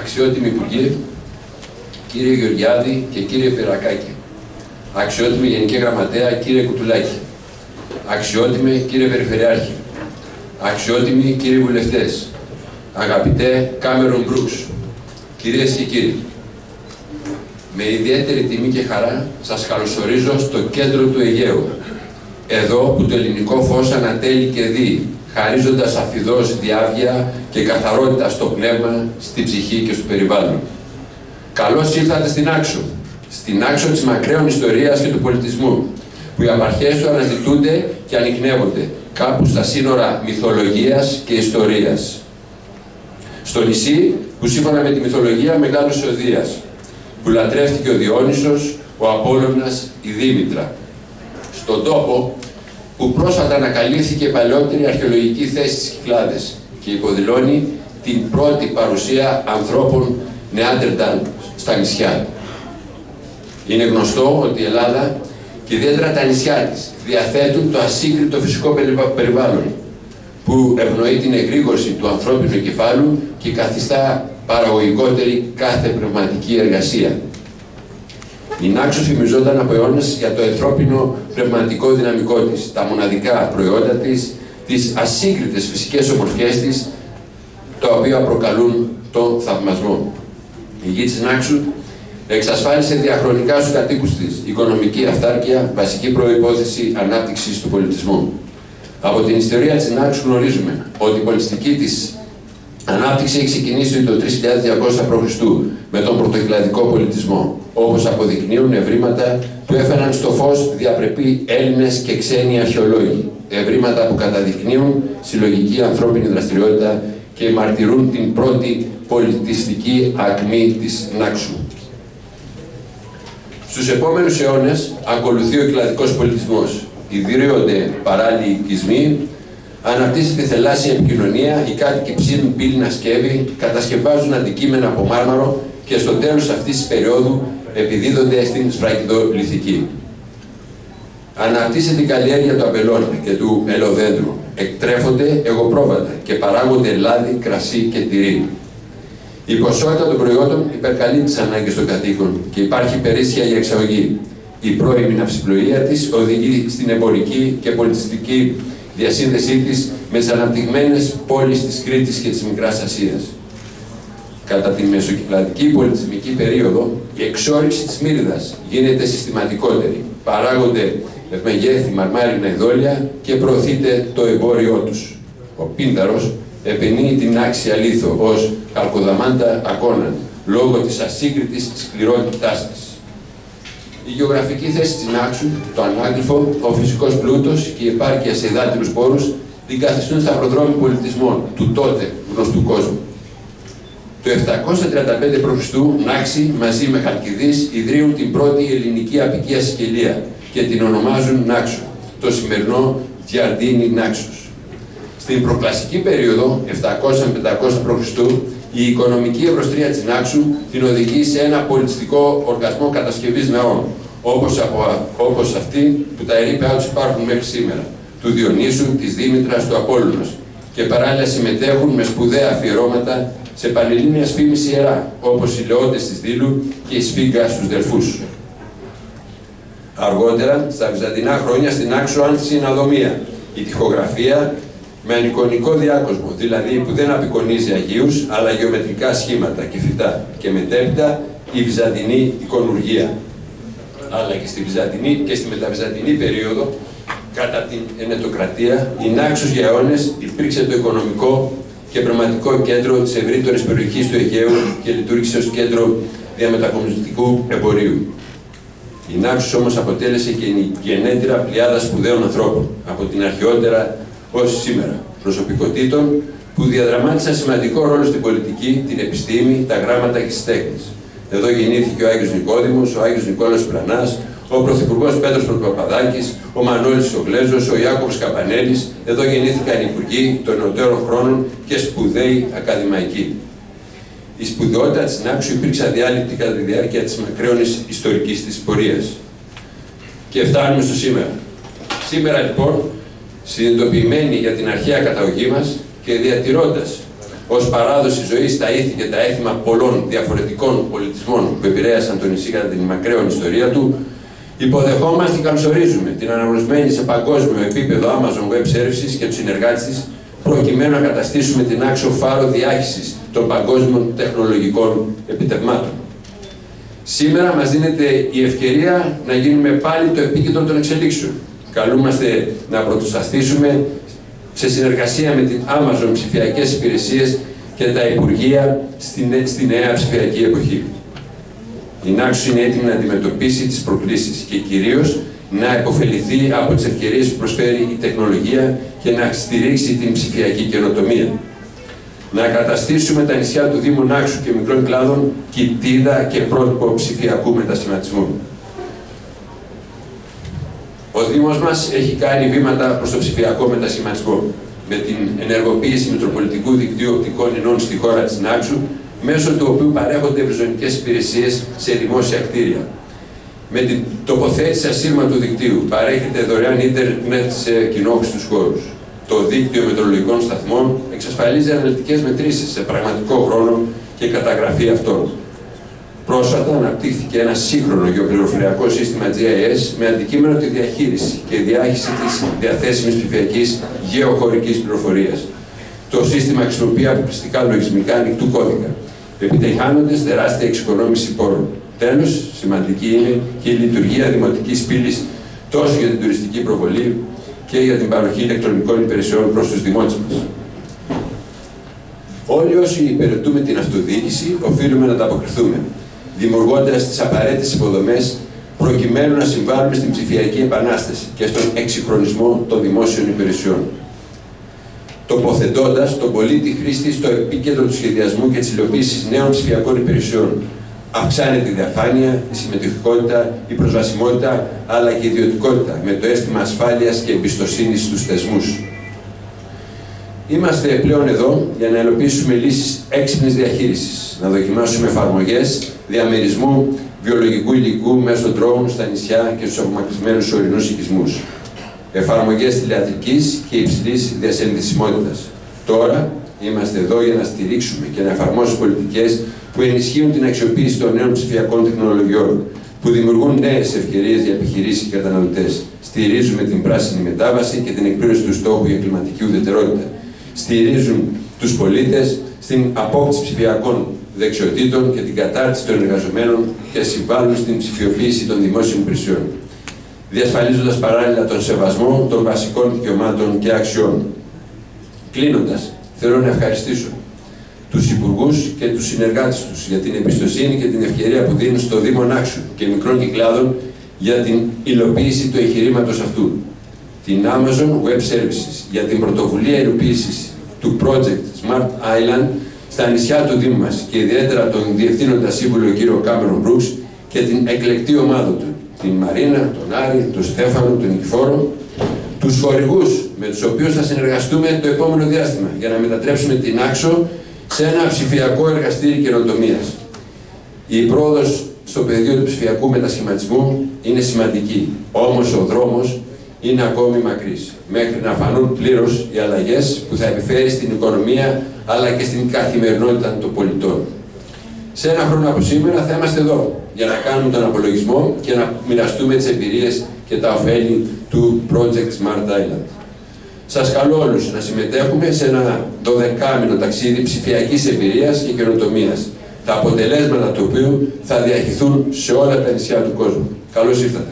αξιότιμοι υπουργοί, κύριε Γεωργιάδη και κύριε Πυρακάκη, αξιότιμη Γενική Γραμματέα κύριε Κουτουλάκη, αξιότιμη κύριε Περιφερειάρχη, αξιότιμοι κύριοι βουλευτές, αγαπητέ Κάμερον Μπρούξ, κυρίες και κύριοι, με ιδιαίτερη τιμή και χαρά σας καλωσορίζω στο κέντρο του Αιγαίου, εδώ που το ελληνικό φως ανατέλει και δει, χαρίζοντας αφιδώς διάβγεια και καθαρότητα στο πνεύμα, στη ψυχή και στο περιβάλλον. Καλώς ήρθατε στην Άξο, στην Άξο της μακραίων ιστορίας και του πολιτισμού, που οι απαρχές του αναζητούνται και ανιχνεύονται κάπου στα σύνορα μυθολογίας και ιστορίας. Στο νησί που σύμφωνα με τη μυθολογία μεγάλωσε ο Δίας, που λατρεύτηκε ο Διόνυσος, ο Απόλλωνας, η Δήμητρα. Στον τόπο που πρόσφατα ανακαλύφθηκε η παλαιότερη αρχαιολογική θέση στις Κυκλάδες και υποδηλώνει την πρώτη παρουσία ανθρώπων Νεάντερταλ στα νησιά. Είναι γνωστό ότι η Ελλάδα και ιδιαίτερα τα νησιά της διαθέτουν το ασύγκριτο φυσικό περιβάλλον που ευνοεί την εγρήγορση του ανθρώπινου εγκεφάλου και καθιστά παραγωγικότερη κάθε πνευματική εργασία. Η Νάξος φημιζόταν από αιώνες για το ανθρώπινο πνευματικό δυναμικό της, τα μοναδικά προϊόντα της, τις ασύγκριτες φυσικές ομορφιές της, τα οποία προκαλούν τον θαυμασμό. Η γη της Νάξου εξασφάλισε διαχρονικά στους κατοίκους της οικονομική αυτάρκεια, βασική προϋπόθεση ανάπτυξης του πολιτισμού. Από την ιστορία της Νάξου γνωρίζουμε ότι η πολιτιστική της ανάπτυξη έχει ξεκινήσει το 3200 π.Χ. με τον πρωτοκλαδικό πολιτισμό, όπως αποδεικνύουν ευρήματα που έφεραν στο φως διαπρεπή Έλληνες και ξένοι αρχαιολόγοι. Ευρήματα που καταδεικνύουν συλλογική ανθρώπινη δραστηριότητα και μαρτυρούν την πρώτη πολιτιστική ακμή της Νάξου. Στους επόμενους αιώνες ακολουθεί ο κλαδικός πολιτισμός. Ιδρύονται παράλληλοι οικισμοί, αναπτύσσεται η θελάσσια επικοινωνία, οι κάτοικοι ψήνουν πύληνα σκεύη, κατασκευάζουν αντικείμενα από μάρμαρο και στο τέλος αυτής της περίοδου επιδίδονται στην σφραγιδολιθική. Αναπτύσσεται η καλλιέργεια του αμπελώνα και του ελαιοδέντρου. Εκτρέφονται εγωπρόβατα και παράγονται λάδι, κρασί και τυρί. Η ποσότητα των προϊόντων υπερκαλύπτει τις ανάγκες των κατοίκων και υπάρχει περίσσια για εξαγωγή. Η πρώιμη ναυσιπλοεία της οδηγεί στην εμπορική και πολιτιστική διασύνδεσή της με τις αναπτυγμένες πόλεις της Κρήτης και της Μικράς Ασίας. Κατά τη μεσοκυκλαδική πολιτισμική περίοδο, η εξόρυξη της Μύριδας γίνεται συστηματικότερη. Παράγονται ευμεγέθη μαρμάρινα ειδόλια και προωθείται το εμπόριό τους. Ο Πίνδαρος επενεί την άξια λίθο ως καλκοδαμάντα ακόναν, λόγω της ασύγκριτης σκληρότητάς της. Η γεωγραφική θέση της Νάξου, το ανάγλυφο, ο φυσικός πλούτος και η επάρκεια σε υδάτινους πόρους την καθιστούν σταυροδρόμι πολιτισμών του τότε γνωστού κόσμου. Το 735 π.Χ. Νάξη μαζί με Χαλκιδής ιδρύουν την πρώτη ελληνική απικία Σικελία και την ονομάζουν Νάξο, το σημερινό Γιαρντίνι Νάξος. Στην προκλασική περίοδο, 700-500 π.Χ., η οικονομική ευρωστρία της Νάξου την οδηγεί σε ένα πολιτιστικό οργασμό κατασκευής ναών, όπως αυτοί που τα ερείπια τους υπάρχουν μέχρι σήμερα, του Διονύσου, της Δήμητρας, του Απόλλωνος, και παράλληλα συμμετέχουν με σπουδαία αφιερώματα σε πανελλήνιας φήμης ιερά, όπως οι Λεόντες της Δήλου και η Σφίγγα στους Δελφούς. Αργότερα, στα βυζαντινά χρόνια, στην Άξο άνθησε η αναδομία, η τοιχογραφία, με εικονικό διάκοσμο, δηλαδή που δεν απεικονίζει αγίους, αλλά γεωμετρικά σχήματα και φυτά, και μετέπειτα η βυζαντινή εικονουργία. Αλλά και στη μεταβυζαντινή περίοδο, κατά την Ενετοκρατία, η Νάξος για αιώνες υπήρξε το οικονομικό και πνευματικό κέντρο της ευρύτερης περιοχής του Αιγαίου και λειτουργήσε ως κέντρο διαμετακομιστικού εμπορίου. Η Νάξος όμως αποτέλεσε και η γενέτειρα πλειάδα σπουδαίων ανθρώπων, από την αρχαιότερα ως σήμερα, προσωπικότητων που διαδραμάτισαν σημαντικό ρόλο στην πολιτική, την επιστήμη, τα γράμματα και τις τέχνες. Εδώ γεννήθηκε ο Άγιος Νικόδημος, ο Άγιος Νικόλαος Πλανάς, ο Πρωθυπουργός Πέτρος Πρωτοπαπαδάκης, ο Μανώλης ο Γλέζος, ο Ιάκωβος Καπανέλης. Εδώ γεννήθηκαν υπουργοί των νεωτέρων χρόνων και σπουδαίοι ακαδημαϊκοί. Η σπουδαιότητα της Νάξου υπήρξε αδιάλειπτη κατά τη διάρκεια της μακραίωνης ιστορικής της πορείας. Και φτάνουμε στο σήμερα. Σήμερα λοιπόν, συνειδητοποιημένοι για την αρχαία καταγωγή μας και διατηρώντας ως παράδοση ζωής τα ήθη και τα έθιμα πολλών διαφορετικών πολιτισμών που επηρέασαν το νησί κατά την μακραίων ιστορία του, υποδεχόμαστε και καλωσορίζουμε την αναγνωρισμένη σε παγκόσμιο επίπεδο Amazon Web Services και τους συνεργάτες της, προκειμένου να καταστήσουμε την Άξο φάρο διάχυσης των παγκόσμιων τεχνολογικών επιτευγμάτων. Σήμερα μας δίνεται η ευκαιρία να γίνουμε πάλι το επίκεντρο των εξελίξεων. Καλούμαστε να πρωτοσταθήσουμε σε συνεργασία με την Amazon ψηφιακές υπηρεσίες και τα Υπουργεία στη νέα ψηφιακή εποχή. Η Naxos είναι έτοιμη να αντιμετωπίσει τις προκλήσεις και κυρίως να επωφεληθεί από τις ευκαιρίες που προσφέρει η τεχνολογία και να στηρίξει την ψηφιακή καινοτομία. Να καταστήσουμε τα νησιά του Δήμου Νάξου και μικρών κλάδων κοιτίδα και πρότυπο ψηφιακού μετασχηματισμού. Ο Δήμος μας έχει κάνει βήματα προς το ψηφιακό μετασχηματισμό με την ενεργοποίηση Μητροπολιτικού Δικτύου Οπτικών Ινών στη χώρα της Νάξου, μέσω του οποίου παρέχονται ευρυζωνικές υπηρεσίες σε δημόσια κτίρια. Με την τοποθέτηση ασύρματου δικτύου παρέχεται δωρεάν ίντερνετ σε κοινόχρηστους χώρους. Το δίκτυο μετεωρολογικών σταθμών εξασφαλίζει αναλυτικές μετρήσεις σε πραγματικό χρόνο και καταγραφή αυτών. Πρόσφατα αναπτύχθηκε ένα σύγχρονο γεωπληροφοριακό σύστημα GIS με αντικείμενο τη διαχείριση και διάχυση της διαθέσιμης ψηφιακής γεωχωρικής πληροφορίας. Το σύστημα χρησιμοποιεί αποκλειστικά λογισμικά ανοιχτού κώδικα, επιτυγχάνοντας τεράστια εξοικονόμηση πόρων. Τέλος, σημαντική είναι και η λειτουργία δημοτικής πύλης τόσο για την τουριστική προβολή και για την παροχή ηλεκτρονικών υπηρεσιών προς τους δημότες μας. Όλοι όσοι υπηρετούμε την αυτοδιοίκηση οφείλουμε να ανταποκριθούμε, δημιουργώντας τις απαραίτητες υποδομές προκειμένου να συμβάλλουμε στην ψηφιακή επανάσταση και στον εξυγχρονισμό των δημόσιων υπηρεσιών. Τοποθετώντας τον πολίτη χρήστη στο επίκεντρο του σχεδιασμού και της υλοποίησης νέων ψηφιακών υπηρεσιών, αυξάνεται η διαφάνεια, η συμμετοχικότητα, η προσβασιμότητα αλλά και η ιδιωτικότητα με το αίσθημα ασφάλειας και εμπιστοσύνης στους θεσμούς. Είμαστε πλέον εδώ για να υλοποιήσουμε λύσεις έξυπνης διαχείρισης, να δοκιμάσουμε εφαρμογές διαμερισμού βιολογικού υλικού μέσω drone στα νησιά και στους απομακρυσμένους ορεινούς οικισμούς. Εφαρμογές τηλεατρικής και υψηλής διασυνδεσιμότητας. Τώρα είμαστε εδώ για να στηρίξουμε και να εφαρμόσουμε πολιτικές που ενισχύουν την αξιοποίηση των νέων ψηφιακών τεχνολογιών, που δημιουργούν νέες ευκαιρίες για επιχειρήσεις και καταναλωτές. Στηρίζουμε την πράσινη μετάβαση και την εκπλήρωση του στόχου για κλιματική ουδετερότητα. Στηρίζουν τους πολίτες στην απόκτηση ψηφιακών δεξιοτήτων και την κατάρτιση των εργαζομένων και συμβάλλουν στην ψηφιοποίηση των δημόσιων υπηρεσιών, διασφαλίζοντας παράλληλα τον σεβασμό των βασικών δικαιωμάτων και αξιών. Κλείνοντας, θέλω να ευχαριστήσω τους υπουργούς και τους συνεργάτες τους για την εμπιστοσύνη και την ευκαιρία που δίνουν στο Δήμο Νάξου και μικρών κυκλάδων για την υλοποίηση του εγχειρήματος αυτού. Την Amazon Web Services για την πρωτοβουλία υλοποίησης του project Smart Island στα νησιά του Δήμου μας και ιδιαίτερα τον Διευθύνοντα Σύμβουλο κύριο Κάμερον Μπρούξ και την εκλεκτή ομάδα του, την Μαρίνα, τον Άρη, τον Στέφανο, τον Νικηφόρο, τους χορηγούς με τους οποίους θα συνεργαστούμε το επόμενο διάστημα για να μετατρέψουμε την Άξο σε ένα ψηφιακό εργαστήρι καινοτομίας. Η πρόοδος στο πεδίο του ψηφιακού μετασχηματισμού είναι σημαντική, όμως ο δρόμος είναι ακόμη μακρύς, μέχρι να φανούν πλήρως οι αλλαγές που θα επιφέρει στην οικονομία αλλά και στην καθημερινότητα των πολιτών. Σε ένα χρόνο από σήμερα θα είμαστε εδώ για να κάνουμε τον απολογισμό και να μοιραστούμε τις εμπειρίες και τα ωφέλη του Project Smart Island. Σας καλώ όλους να συμμετέχουμε σε ένα 12μηνο ταξίδι ψηφιακής εμπειρίας και καινοτομίας, τα αποτελέσματα του οποίου θα διαχυθούν σε όλα τα νησιά του κόσμου. Καλώς ήρθατε.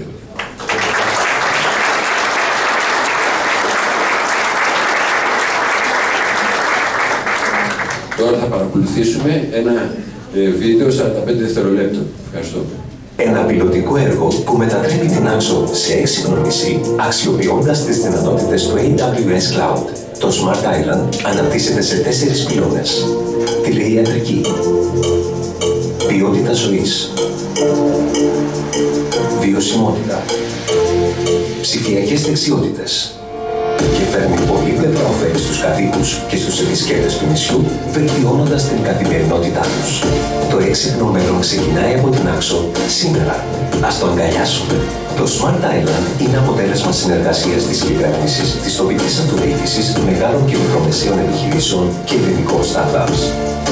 Τώρα θα παρακολουθήσουμε ένα βίντεο 45 δευτερολέπτων. Ευχαριστώ. Ένα πιλωτικό έργο που μετατρέπει την Άξο σε έξυπνο νησί, αξιοποιώντας τις δυνατότητες του AWS Cloud. Το Smart Island αναπτύσσεται σε 4 πυλώνες. Τηλεϊατρική, ποιότητα ζωής, βιωσιμότητα, ψηφιακές δεξιότητες και φέρνει πολύπλευρα ωφέλη στους κατοίκους και στους επισκέπτες του νησιού, βελτιώνοντας την καθημερινότητά τους. Το έξυπνο μέλλον ξεκινάει από την Άξο σήμερα. Ας το αγκαλιάσουμε. Το Smart Island είναι αποτέλεσμα συνεργασίας της κυβέρνησης, της τοπικής αυτοδιοίκησης, μεγάλων και μικρομεσαίων επιχειρήσεων και ελληνικών startups.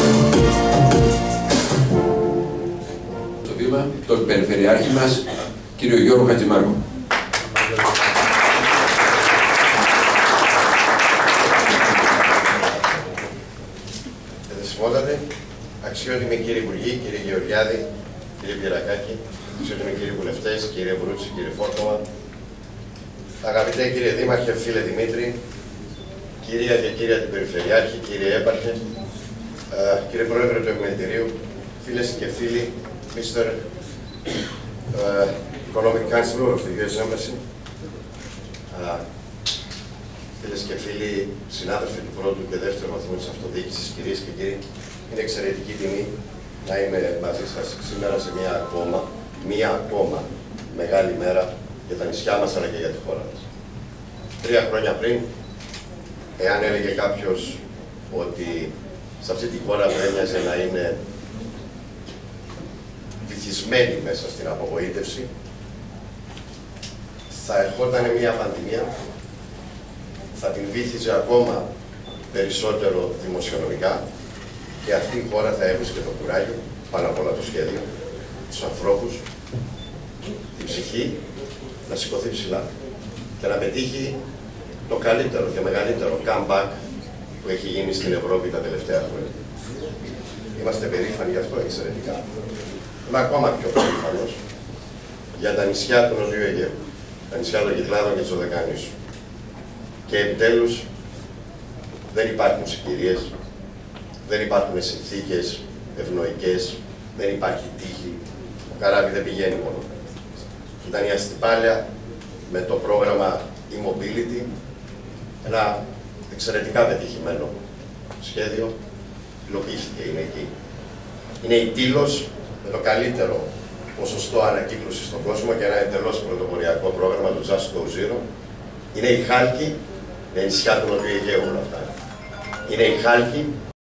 Το βήμα, τον Περιφερειάρχη μας, κύριο Γιώργο Χατζημάρκο. Αξιότιμοι κύριοι Υπουργοί, κύριε Γεωργιάδη, κύριε Πιερακάκη, αξιότιμοι κύριοι Βουλευτές, κύριε Βρούτση, κύριε Φόρτωμα, αγαπητέ κύριε Δήμαρχε, φίλε Δημήτρη, κυρία και κύρια την Περιφερειάρχη, κύριε Έπαρχε, κύριε Πρόεδρε του Επιμελητηρίου, φίλες και φίλοι, Mr. Economic Counselor of the US Embassy, φίλες και φίλοι, συνάδελφοι του πρώτου και δεύτερου βαθμού της αυτοδιοίκησης, κυρίες και κύριοι, είναι εξαιρετική τιμή να είμαι μαζί σας σήμερα σε μία ακόμα μεγάλη μέρα για τα νησιά μας αλλά και για τη χώρα μας. 3 χρόνια πριν, εάν έλεγε κάποιος ότι σε αυτή τη χώρα που έμοιαζε να είναι βυθισμένη μέσα στην απογοήτευση, θα ερχόταν μια πανδημία, θα την βύθιζε ακόμα περισσότερο δημοσιονομικά και αυτή η χώρα θα έβρισκε το κουράγιο, πάνω απ' όλα το σχέδιο, τους ανθρώπους, την ψυχή, να σηκωθεί ψηλά και να πετύχει το καλύτερο και μεγαλύτερο comeback που έχει γίνει στην Ευρώπη τα τελευταία χρόνια. Είμαστε περήφανοι γι' αυτό εξαιρετικά. Είμαι ακόμα πιο περήφανος για τα νησιά του Νοτιού Αιγαίου, τα νησιά των Κυκλάδων και της Οδεκανήσου. Και επιτέλους δεν υπάρχουν συγκυρίες, δεν υπάρχουν συνθήκες ευνοϊκές, δεν υπάρχει τύχη, το καράβι δεν πηγαίνει μόνο. Ήταν η Αστυπάλαια με το πρόγραμμα e-mobility, ένα εξαιρετικά πετυχημένο σχέδιο, υλοποιήθηκε, είναι εκεί. Είναι η Τήλος με το καλύτερο ποσοστό ανακύκλωσης στον κόσμο και ένα εντελώς πρωτοποριακό πρόγραμμα, το Just Go Zero. Είναι η Χάλκη, είναι η νησιά του Νοτιού Αιγαίου όλα αυτά. Είναι η Χάλκη,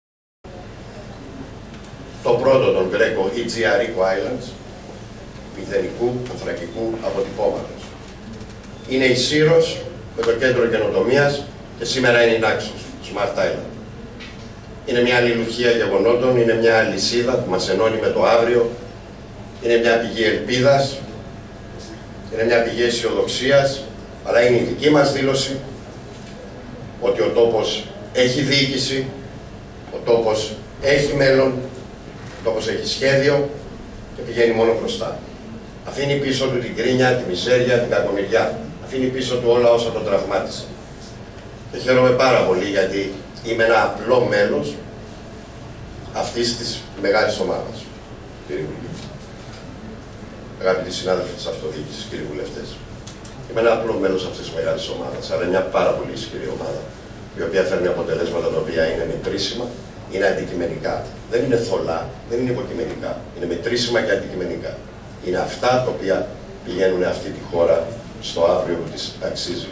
το πρώτο των Γκρέκο EGR Eco Islands, μηδενικού ανθρακικού αποτυπώματος. Είναι η Σύρος με το κέντρο καινοτομίας και σήμερα είναι η Νάξος, Smart Island. Είναι μια αλληλουχία γεγονότων, είναι μια αλυσίδα που μας ενώνει με το αύριο, είναι μια πηγή ελπίδας, είναι μια πηγή αισιοδοξίας, αλλά είναι η δική μας δήλωση ότι ο τόπος έχει διοίκηση, ο τόπος έχει μέλλον, ο τόπος έχει σχέδιο και πηγαίνει μόνο μπροστά. Αφήνει πίσω του την κρίνια, τη μιζέρια, την κακομοιριά. Αφήνει πίσω του όλα όσα τον τραυμάτισαν. Και χαίρομαι πάρα πολύ γιατί είμαι ένα απλό μέλος αυτής της μεγάλης ομάδας, κύριε Υπουργέ. Αγαπητοί συνάδελφοι της αυτοδιοίκησης, κύριοι βουλευτές. Είμαι ένα απλό μέλος αυτής της μεγάλης ομάδας, αλλά μια πάρα πολύ ισχυρή ομάδα, η οποία φέρνει αποτελέσματα τα οποία είναι μετρήσιμα, είναι αντικειμενικά. Δεν είναι θολά, δεν είναι υποκειμενικά. Είναι μετρήσιμα και αντικειμενικά. Είναι αυτά τα οποία πηγαίνουν αυτή τη χώρα στο αύριο που της αξίζει.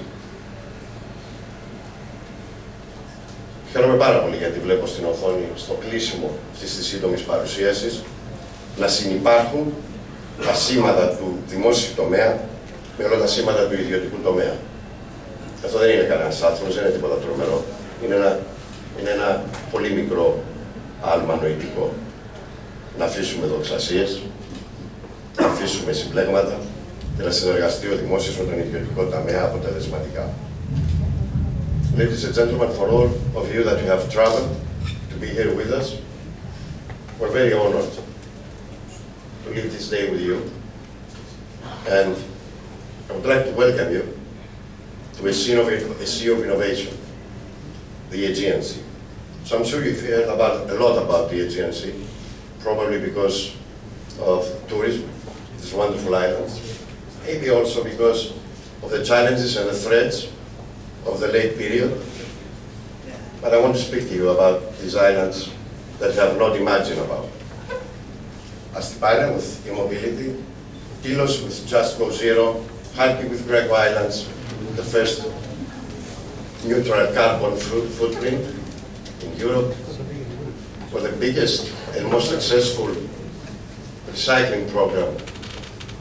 Χαίρομαι πάρα πολύ γιατί βλέπω στην οθόνη, στο κλείσιμο αυτής της σύντομης παρουσίασης, να συνυπάρχουν τα σήματα του δημόσιου τομέα με όλα τα σήματα του ιδιωτικού τομέα. Αυτό δεν είναι κανένας άνθρωπος, δεν είναι τίποτα τρομερό. Είναι ένα πολύ μικρό άλμα νοητικό. Να αφήσουμε δοξασίες, να αφήσουμε συμπλέγματα και να συνεργαστεί ο δημόσιος με τον ιδιωτικό τομέα αποτελεσματικά. Ladies and gentlemen, for all of you that you have traveled to be here with us, we're very honored to live this day with you. And I would like to welcome you to a sea of innovation, the Aegean Sea. So I'm sure you've heard a lot about the Aegean Sea, probably because of tourism, these wonderful islands, maybe also because of the challenges and the threats of the late period. But I want to speak to you about these islands that you have not imagined about. Astipania with e-mobility, Tilos with Just Go Zero, Halki with Greco Islands, the first neutral carbon footprint in Europe, for the biggest and most successful recycling program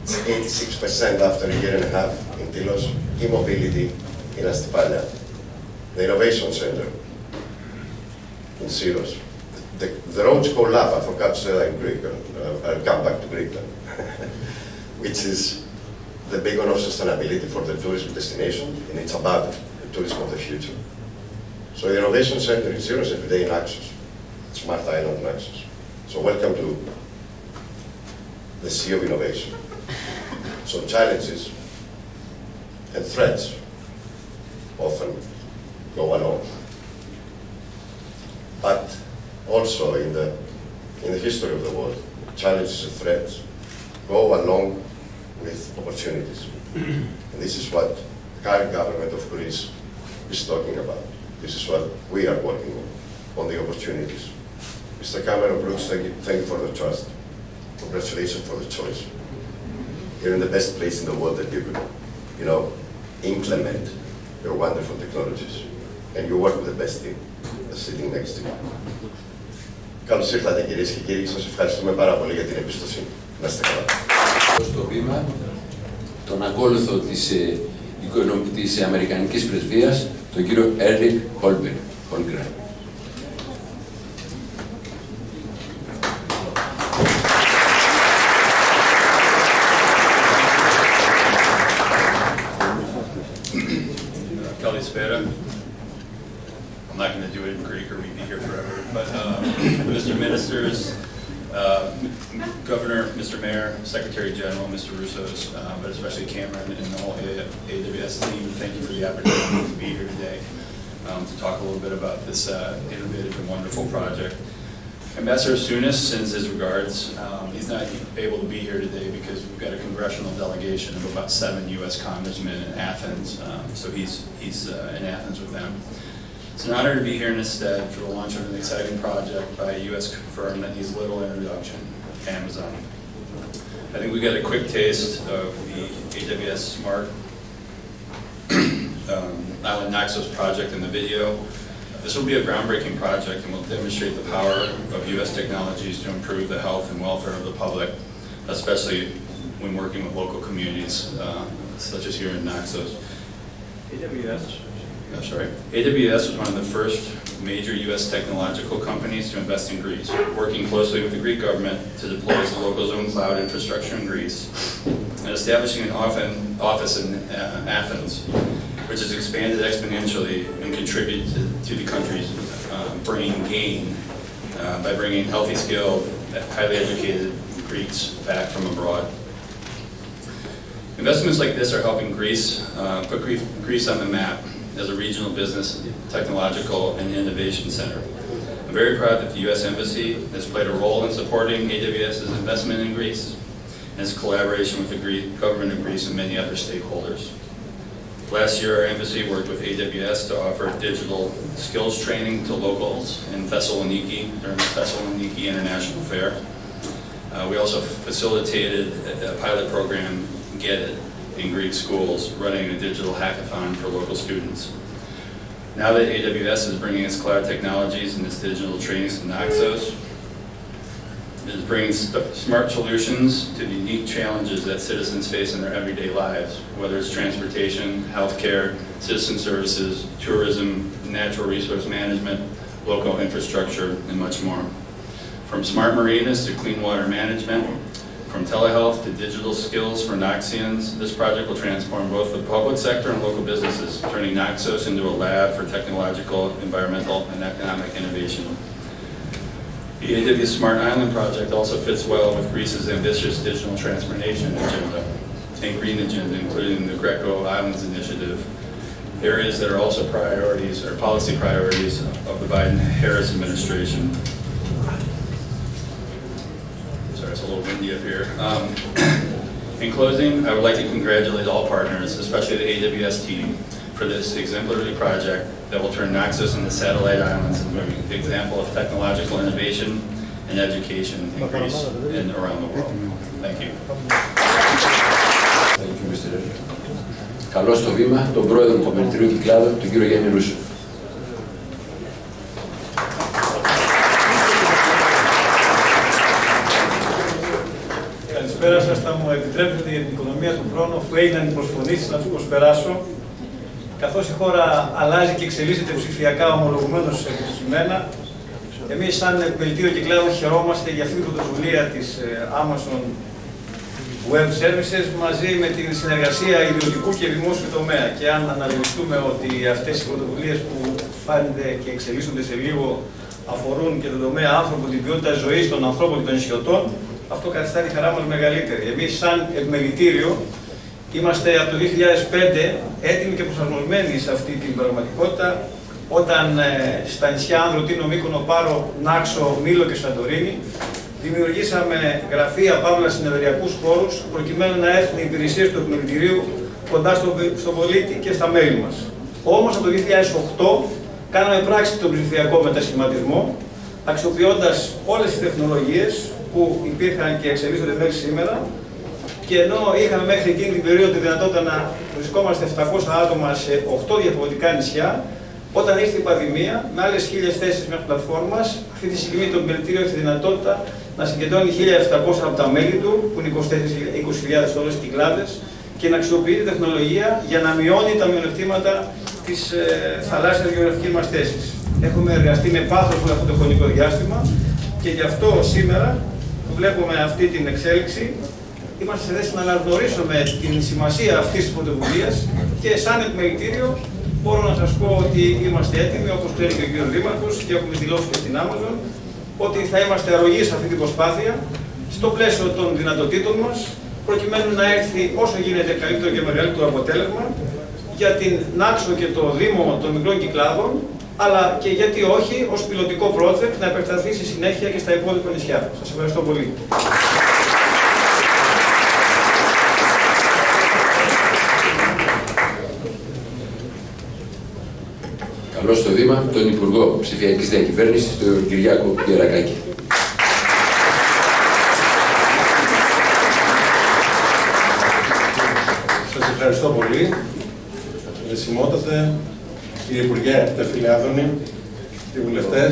It's 86% after a year and a half in Tilos, e-mobility in Astypania. The Innovation Center in Syros. The roads called Lapa, I forgot to say that in Greek. I'll come back to Greek then. Which is the big one of sustainability for the tourism destination, and it's about the tourism of the future. So the Innovation Center in Syros every day in Naxos. Smart Island in Naxos. So welcome to the Sea of Innovation. So challenges and threats often go along. But also in the history of the world, challenges and threats go along with opportunities. And this is what the current government of Greece is talking about. This is what we are working on the opportunities. Mr. Cameron Brooks, thank you for the trust. Congratulations for the choice. You're in the best place in the world that you could, implement your wonderful technologies. And you work with the best team that's sitting next to you. Καλώς ήρθατε κυρίες και κύριοι, σας ευχαριστούμε πάρα πολύ για την εμπιστοσύνη. Να είστε καλά. Στο βήμα, τον ακόλουθο της Αμερικανικής Πρεσβείας, τον κύριο Έρικ Χόλγκρεν. Kalispera. I'm not going to do it in Greek or we'd be here forever. But Mr. Ministers, Governor, Mr. Mayor, Secretary General, Mr. Roussos, but especially Cameron and the whole AWS team, thank you for the opportunity to be here today to talk a little bit about this innovative and wonderful project. Ambassador Sunis sends his regards. He's not able to be here today because we've got a congressional delegation of about 7 U.S. congressmen in Athens, so he's in Athens with them. It's an honor to be here in his stead for the launch of an exciting project by a U.S. firm that needs little introduction, Amazon. I think we got a quick taste of the AWS Smart Island Naxos project in the video. This will be a groundbreaking project and will demonstrate the power of U.S. technologies to improve the health and welfare of the public, especially when working with local communities, such as here in Naxos. AWS was one of the first major U.S. technological companies to invest in Greece, working closely with the Greek government to deploy its local zone cloud infrastructure in Greece, and establishing an office in Athens, which has expanded exponentially and contributed to the country's brain gain by bringing healthy, skilled, highly educated Greeks back from abroad. Investments like this are helping Greece put Greece on the map as a regional business, technological, and innovation center. I'm very proud that the U.S. Embassy has played a role in supporting AWS's investment in Greece and its collaboration with the government of Greece and many other stakeholders. Last year, our embassy worked with AWS to offer digital skills training to locals in Thessaloniki during the Thessaloniki International Fair. We also facilitated a pilot program, Get It, in Greek schools, running a digital hackathon for local students. Now that AWS is bringing its cloud technologies and its digital trainings to Naxos, it is bringing smart solutions to the unique challenges that citizens face in their everyday lives, whether it's transportation, healthcare, citizen services, tourism, natural resource management, local infrastructure, and much more. From smart marinas to clean water management, from telehealth to digital skills for Naxians, this project will transform both the public sector and local businesses, turning Naxos into a lab for technological, environmental, and economic innovation. The AWS Smart Island project also fits well with Greece's ambitious digital transformation agenda and green agenda, including the Greco Islands Initiative, areas that are also priorities or policy priorities of the Biden-Harris administration. Sorry, it's a little windy up here. In closing, I would like to congratulate all partners, especially the AWS team, for this exemplary project that will turn Naxos and the satellite islands into an example of technological innovation and education in Greece and around the world. Thank you. Thank you, Mr. Eric. Καλώ στο βήμα τον πρόεδρο του Μελητηρίου Κυκλάδων, τον κύριο Γιάννη Ρούσο. καλησπέρα σας. Θα μου επιτρέπετε για την οικονομία του χρόνου, αφού έγιναν οι προσφωνήσεις, να τους προσπεράσω. Καθώς η χώρα αλλάζει και εξελίσσεται ψηφιακά, ομολογουμένως επιτυχημένα, εμείς, σαν επιμελητήριο κυκλάδων, χαιρόμαστε για αυτή την πρωτοβουλία της Amazon Web Services μαζί με την συνεργασία ιδιωτικού και δημόσιου τομέα. Και αν αναλογιστούμε ότι αυτές οι πρωτοβουλίες που φαίνονται και εξελίσσονται σε λίγο αφορούν και τον τομέα άνθρωπο, την ποιότητα ζωής των ανθρώπων και των νησιωτών, αυτό καθιστά τη χαρά μας μεγαλύτερη. Εμείς, σαν επιμελητήριο, είμαστε από το 2005 έτοιμοι και προσαρμοσμένοι σε αυτή την πραγματικότητα, όταν στα νησιά Άνδρο, Τίνο, Μύκονο, Πάρο, Νάξο, Μήλο και Σαντορίνη δημιουργήσαμε γραφεία, παύλα, συνεδριακούς χώρους, προκειμένου να έρθουν οι υπηρεσίες του επιμελητηρίου κοντά στον πολίτη και στα μέλη μας. Όμως, από το 2008 κάναμε πράξη τον ψηφιακό μετασχηματισμό, αξιοποιώντας όλες τις τεχνολογίες που υπήρχαν και εξελίσσονται μέχρι σήμερα. Και ενώ είχαμε μέχρι εκείνη την περίοδο τη δυνατότητα να βρισκόμαστε 700 άτομα σε 8 διαφορετικά νησιά, όταν ήρθε η πανδημία, με άλλες 1000 θέσεις μέχρι πλατφόρμας, αυτή τη στιγμή το επιμελητήριο έχει τη δυνατότητα να συγκεντρώνει 1700 από τα μέλη του, που είναι 20.000 όλες οι κυκλάδες, και να αξιοποιεί τη τεχνολογία για να μειώνει τα μειονεκτήματα της θαλάσσιας γεωγραφικής μας θέσης. Έχουμε εργαστεί με πάθος όλο αυτό το χρονικό διάστημα και γι' αυτό σήμερα που βλέπουμε αυτή την εξέλιξη, είμαστε σε θέση να αναγνωρίσουμε την σημασία αυτής της πρωτοβουλίας και σαν επιμελητήριο μπορώ να σας πω ότι είμαστε έτοιμοι, όπως ξέρει και ο κ. Δήμαρχος, και έχουμε δηλώσει και στην Amazon, ότι θα είμαστε αρρωγοί σε αυτή την προσπάθεια, στο πλαίσιο των δυνατοτήτων μας, προκειμένου να έρθει όσο γίνεται καλύτερο και μεγαλύτερο αποτέλεσμα για την Νάξο και το Δήμο των μικρών κυκλάδων, αλλά και γιατί όχι, ως πιλωτικό project να επεκταθεί στη συνέχεια και στα υπόλοιπα νησιά. Σας ευχαριστώ πολύ. Καλώ στο βήμα τον Υπουργό Ψηφιακής Διακυβέρνησης, τον Κυριάκο Πιερακάκη. Σας ευχαριστώ πολύ. Δεσιμότατε, κύριε Υπουργέ, φίλε Άδωνη, κύριοι βουλευτές,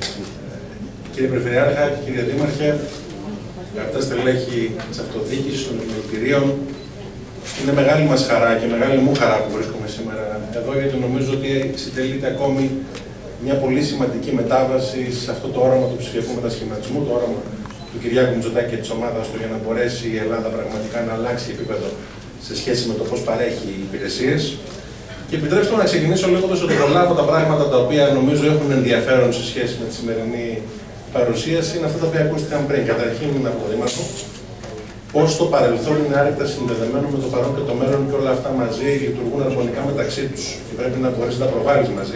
κύριε Περιφερειάρχα, κύριε Δήμαρχε, αγαπητά στελέχη της αυτοδιοίκησης, των επιμελητηρίων, είναι μεγάλη μας χαρά και μεγάλη μου χαρά που βρίσκομαι σήμερα εδώ, γιατί νομίζω ότι συντελείται ακόμη μια πολύ σημαντική μετάβαση σε αυτό το όραμα του ψηφιακού μετασχηματισμού, το όραμα του Κυριάκου Μητσοτάκη και της ομάδας του, για να μπορέσει η Ελλάδα πραγματικά να αλλάξει επίπεδο σε σχέση με το πώς παρέχει υπηρεσίες. Και επιτρέψτε μου να ξεκινήσω λέγοντας ότι πολλά από τα πράγματα τα οποία νομίζω έχουν ενδιαφέρον σε σχέση με τη σημερινή παρουσίαση είναι αυτά τα οποία ακούστηκαν πριν. Καταρχήν, από τον Δήμαρχο, πώς το παρελθόν είναι άρρηκτα συνδεδεμένο με το παρόν και το μέλλον και όλα αυτά μαζί λειτουργούν αρμονικά μεταξύ τους και πρέπει να μπορείς να τα προβάλλεις μαζί.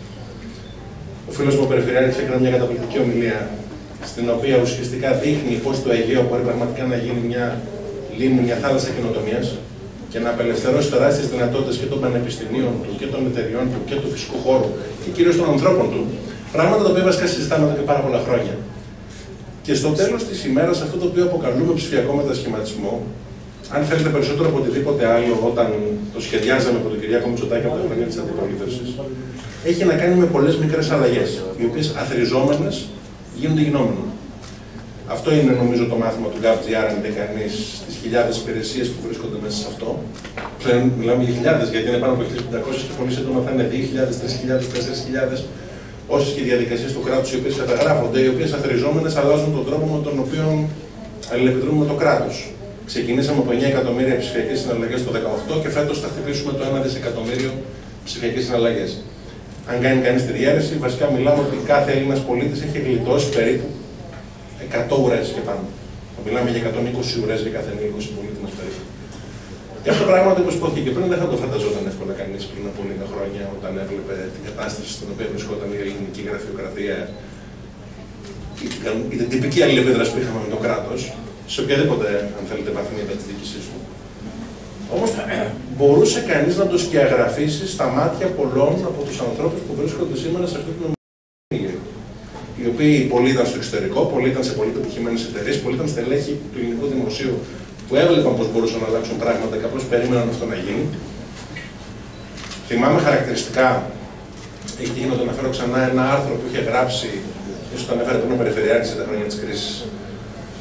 Ο φίλος μου ο Περιφερειάρχης έκανε μια καταπληκτική ομιλία, στην οποία ουσιαστικά δείχνει πώς το Αιγαίο μπορεί πραγματικά να γίνει μια λίμνη, μια θάλασσα καινοτομίας και να απελευθερώσει τεράστιες δυνατότητες και των πανεπιστημίων του και των εταιριών του και του φυσικού χώρου και κυρίως των ανθρώπων του. Πράγματα τα οποία βασικά συζητάμε εδώ και πάρα πολλά χρόνια. Και στο τέλος της ημέρας, αυτό το οποίο αποκαλούμε ψηφιακό μετασχηματισμό, αν θέλετε περισσότερο από οτιδήποτε άλλο, όταν το σχεδιάζαμε από τον Κυριάκο Μητσοτάκη από τα χρόνια της αντιπολίτευσης, έχει να κάνει με πολλές μικρές αλλαγές, οι οποίες αθροιζόμενες γίνονται γινόμενο. Αυτό είναι νομίζω το μάθημα του GovGR, αν δει κανείς τις χιλιάδες υπηρεσίες που βρίσκονται μέσα σε αυτό. Πλέον μιλάμε για χιλιάδες, γιατί είναι πάνω από 1.500 και πολύ σύντομα θα είναι 2.000, 3.000, 4.000. Όσες και οι διαδικασίες του κράτους οι οποίες καταγράφονται, οι οποίες αθροιζόμενες αλλάζουν τον τρόπο με τον οποίο αλληλεπιδρούμε με το κράτος. Ξεκινήσαμε από 9 εκατομμύρια ψηφιακές συναλλαγές το 2018 και φέτος θα χτυπήσουμε το 1 δισεκατομμύριο ψηφιακές συναλλαγές. Αν κάνει κανείς τη διαίρεση, βασικά μιλάμε ότι κάθε Έλληνας πολίτης έχει γλιτώσει περίπου 100 ουρές και πάνω. Μιλάμε για 120 ουρές για κάθε Έλληνα πολίτη μας περίπου. Και αυτό πράγματι, όπως υπόθηκε και πριν, δεν θα το φανταζόταν εύκολα κανείς πριν από λίγα χρόνια, όταν έβλεπε την κατάσταση στην οποία βρισκόταν η ελληνική γραφειοκρατία ή την τυπική αλληλεπίδραση που είχαμε με το κράτος, σε οποιαδήποτε, αν θέλετε, βαθμίδα της διοίκησής του. Όμως, μπορούσε κανείς να το σκιαγραφίσει στα μάτια πολλών από τους ανθρώπους που βρίσκονται σήμερα σε αυτή την ομιλία. Οι οποίοι πολλοί ήταν στο εξωτερικό, πολλοί ήταν σε πολύ πετυχημένες εταιρείες, πολλοί ήταν στελέχη του ελληνικού δημοσίου, που έβλεπαν πώς μπορούσαν να αλλάξουν πράγματα και απλώς περίμεναν αυτό να γίνει. Θυμάμαι χαρακτηριστικά, έχει τύχει να το αναφέρω ξανά, ένα άρθρο που είχε γράψει, ίσως το ανέφερε πριν ο Περιφερειάρχης σε τα χρόνια της κρίσης,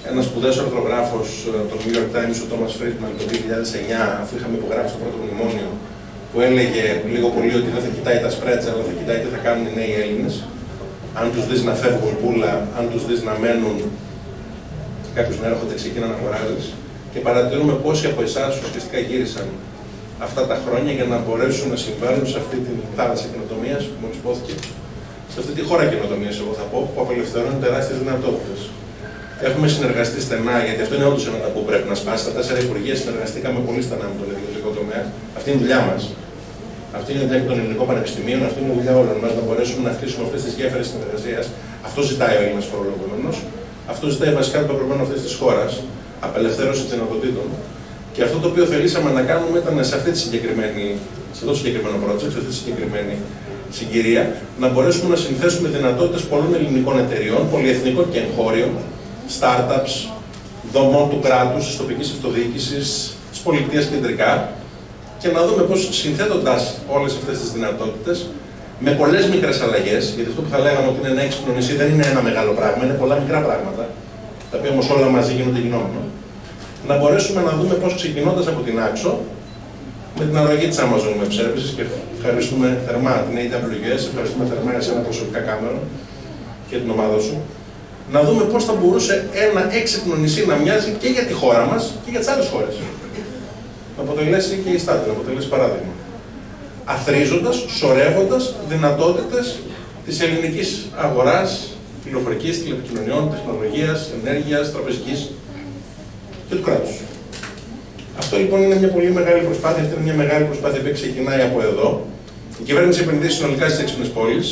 ένας σπουδαίος ορθογράφος, το New York Times, ο Thomas Friedman, το 2009, αφού είχαμε υπογράψει το πρώτο μνημόνιο, που έλεγε λίγο πολύ ότι δεν θα κοιτάει τα σπρέτσα, αλλά θα κοιτάει τι θα κάνουν οι νέοι Έλληνες. Αν τους δεις να φεύγουν πουλα, αν τους δεις να μένουν, κάποιους να έρχονται ξεκίνα να αγοράζεις. Και παρατηρούμε πόσοι από εσάς ουσιαστικά γύρισαν αυτά τα χρόνια για να μπορέσουν να συμβάλλουν σε αυτή τη θάλασσα καινοτομίας που μόλις υπόθηκε, σε αυτή τη χώρα καινοτομίας, εγώ θα πω, που απελευθερώνει τεράστιες δυνατότητες. Έχουμε συνεργαστεί στενά, γιατί αυτό είναι όντως ένα ταμπού που πρέπει να σπάσει. Τα 4 υπουργεία συνεργαστήκαμε πολύ στενά με τον ιδιωτικό τομέα. Αυτή είναι η δουλειά μας. Αυτή είναι η δουλειά των ελληνικών πανεπιστημίων, αυτή είναι η δουλειά όλων μας, να μπορέσουμε να χτίσουμε αυτές τις γέφυρες συνεργασίας. Αυτό ζητάει ο Έλληνας φορολογούμενος. Αυτό ζητάει βασικά το πεπρωμένο αυτής της χώρας, απελευθέρωση δυνατοτήτων. Και αυτό το οποίο θελήσαμε να κάνουμε ήταν σε αυτό το συγκεκριμένο project, σε αυτή τη συγκεκριμένη συγκυρία, να μπορέσουμε να συνθέσουμε δυνατότητες πολλών ελληνικών εταιριών, πολυεθνικών και εγχώριων, startups, δομών του κράτους, της τοπικής αυτοδιοίκησης, της πολιτείας κεντρικά, και να δούμε πώς συνθέτοντας όλες αυτές τις δυνατότητες, με πολλές μικρές αλλαγές, γιατί αυτό που θα λέγαμε ότι είναι ένα έξυπνο νησί δεν είναι ένα μεγάλο πράγμα, είναι πολλά μικρά πράγματα, τα οποία όμως όλα μαζί γίνονται γινόμενα, να μπορέσουμε να δούμε πώς ξεκινώντας από την Άξο, με την αρρωγή της Amazon Web Services, και ευχαριστούμε θερμά την AWS, ευχαριστούμε θερμά εσένα προσωπικά Κάμερον και την ομάδα σου, να δούμε πώς θα μπορούσε ένα έξυπνο νησί να μοιάζει και για τη χώρα μας και για τις άλλες χώρες. Να αποτελέσει και η στάτη, να αποτελέσει παράδειγμα. Αθροίζοντας, σωρεύοντας δυνατότητες της ελληνικής αγοράς, πληροφορικής, τηλεπικοινωνιών, τεχνολογίας, ενέργειας, τραπεζικής και του κράτους. Αυτό λοιπόν είναι μια πολύ μεγάλη προσπάθεια, αυτή είναι μια μεγάλη προσπάθεια που ξεκινάει από εδώ. Η κυβέρνηση επενδύσει συνολικά στις έξυπνες πόλεις.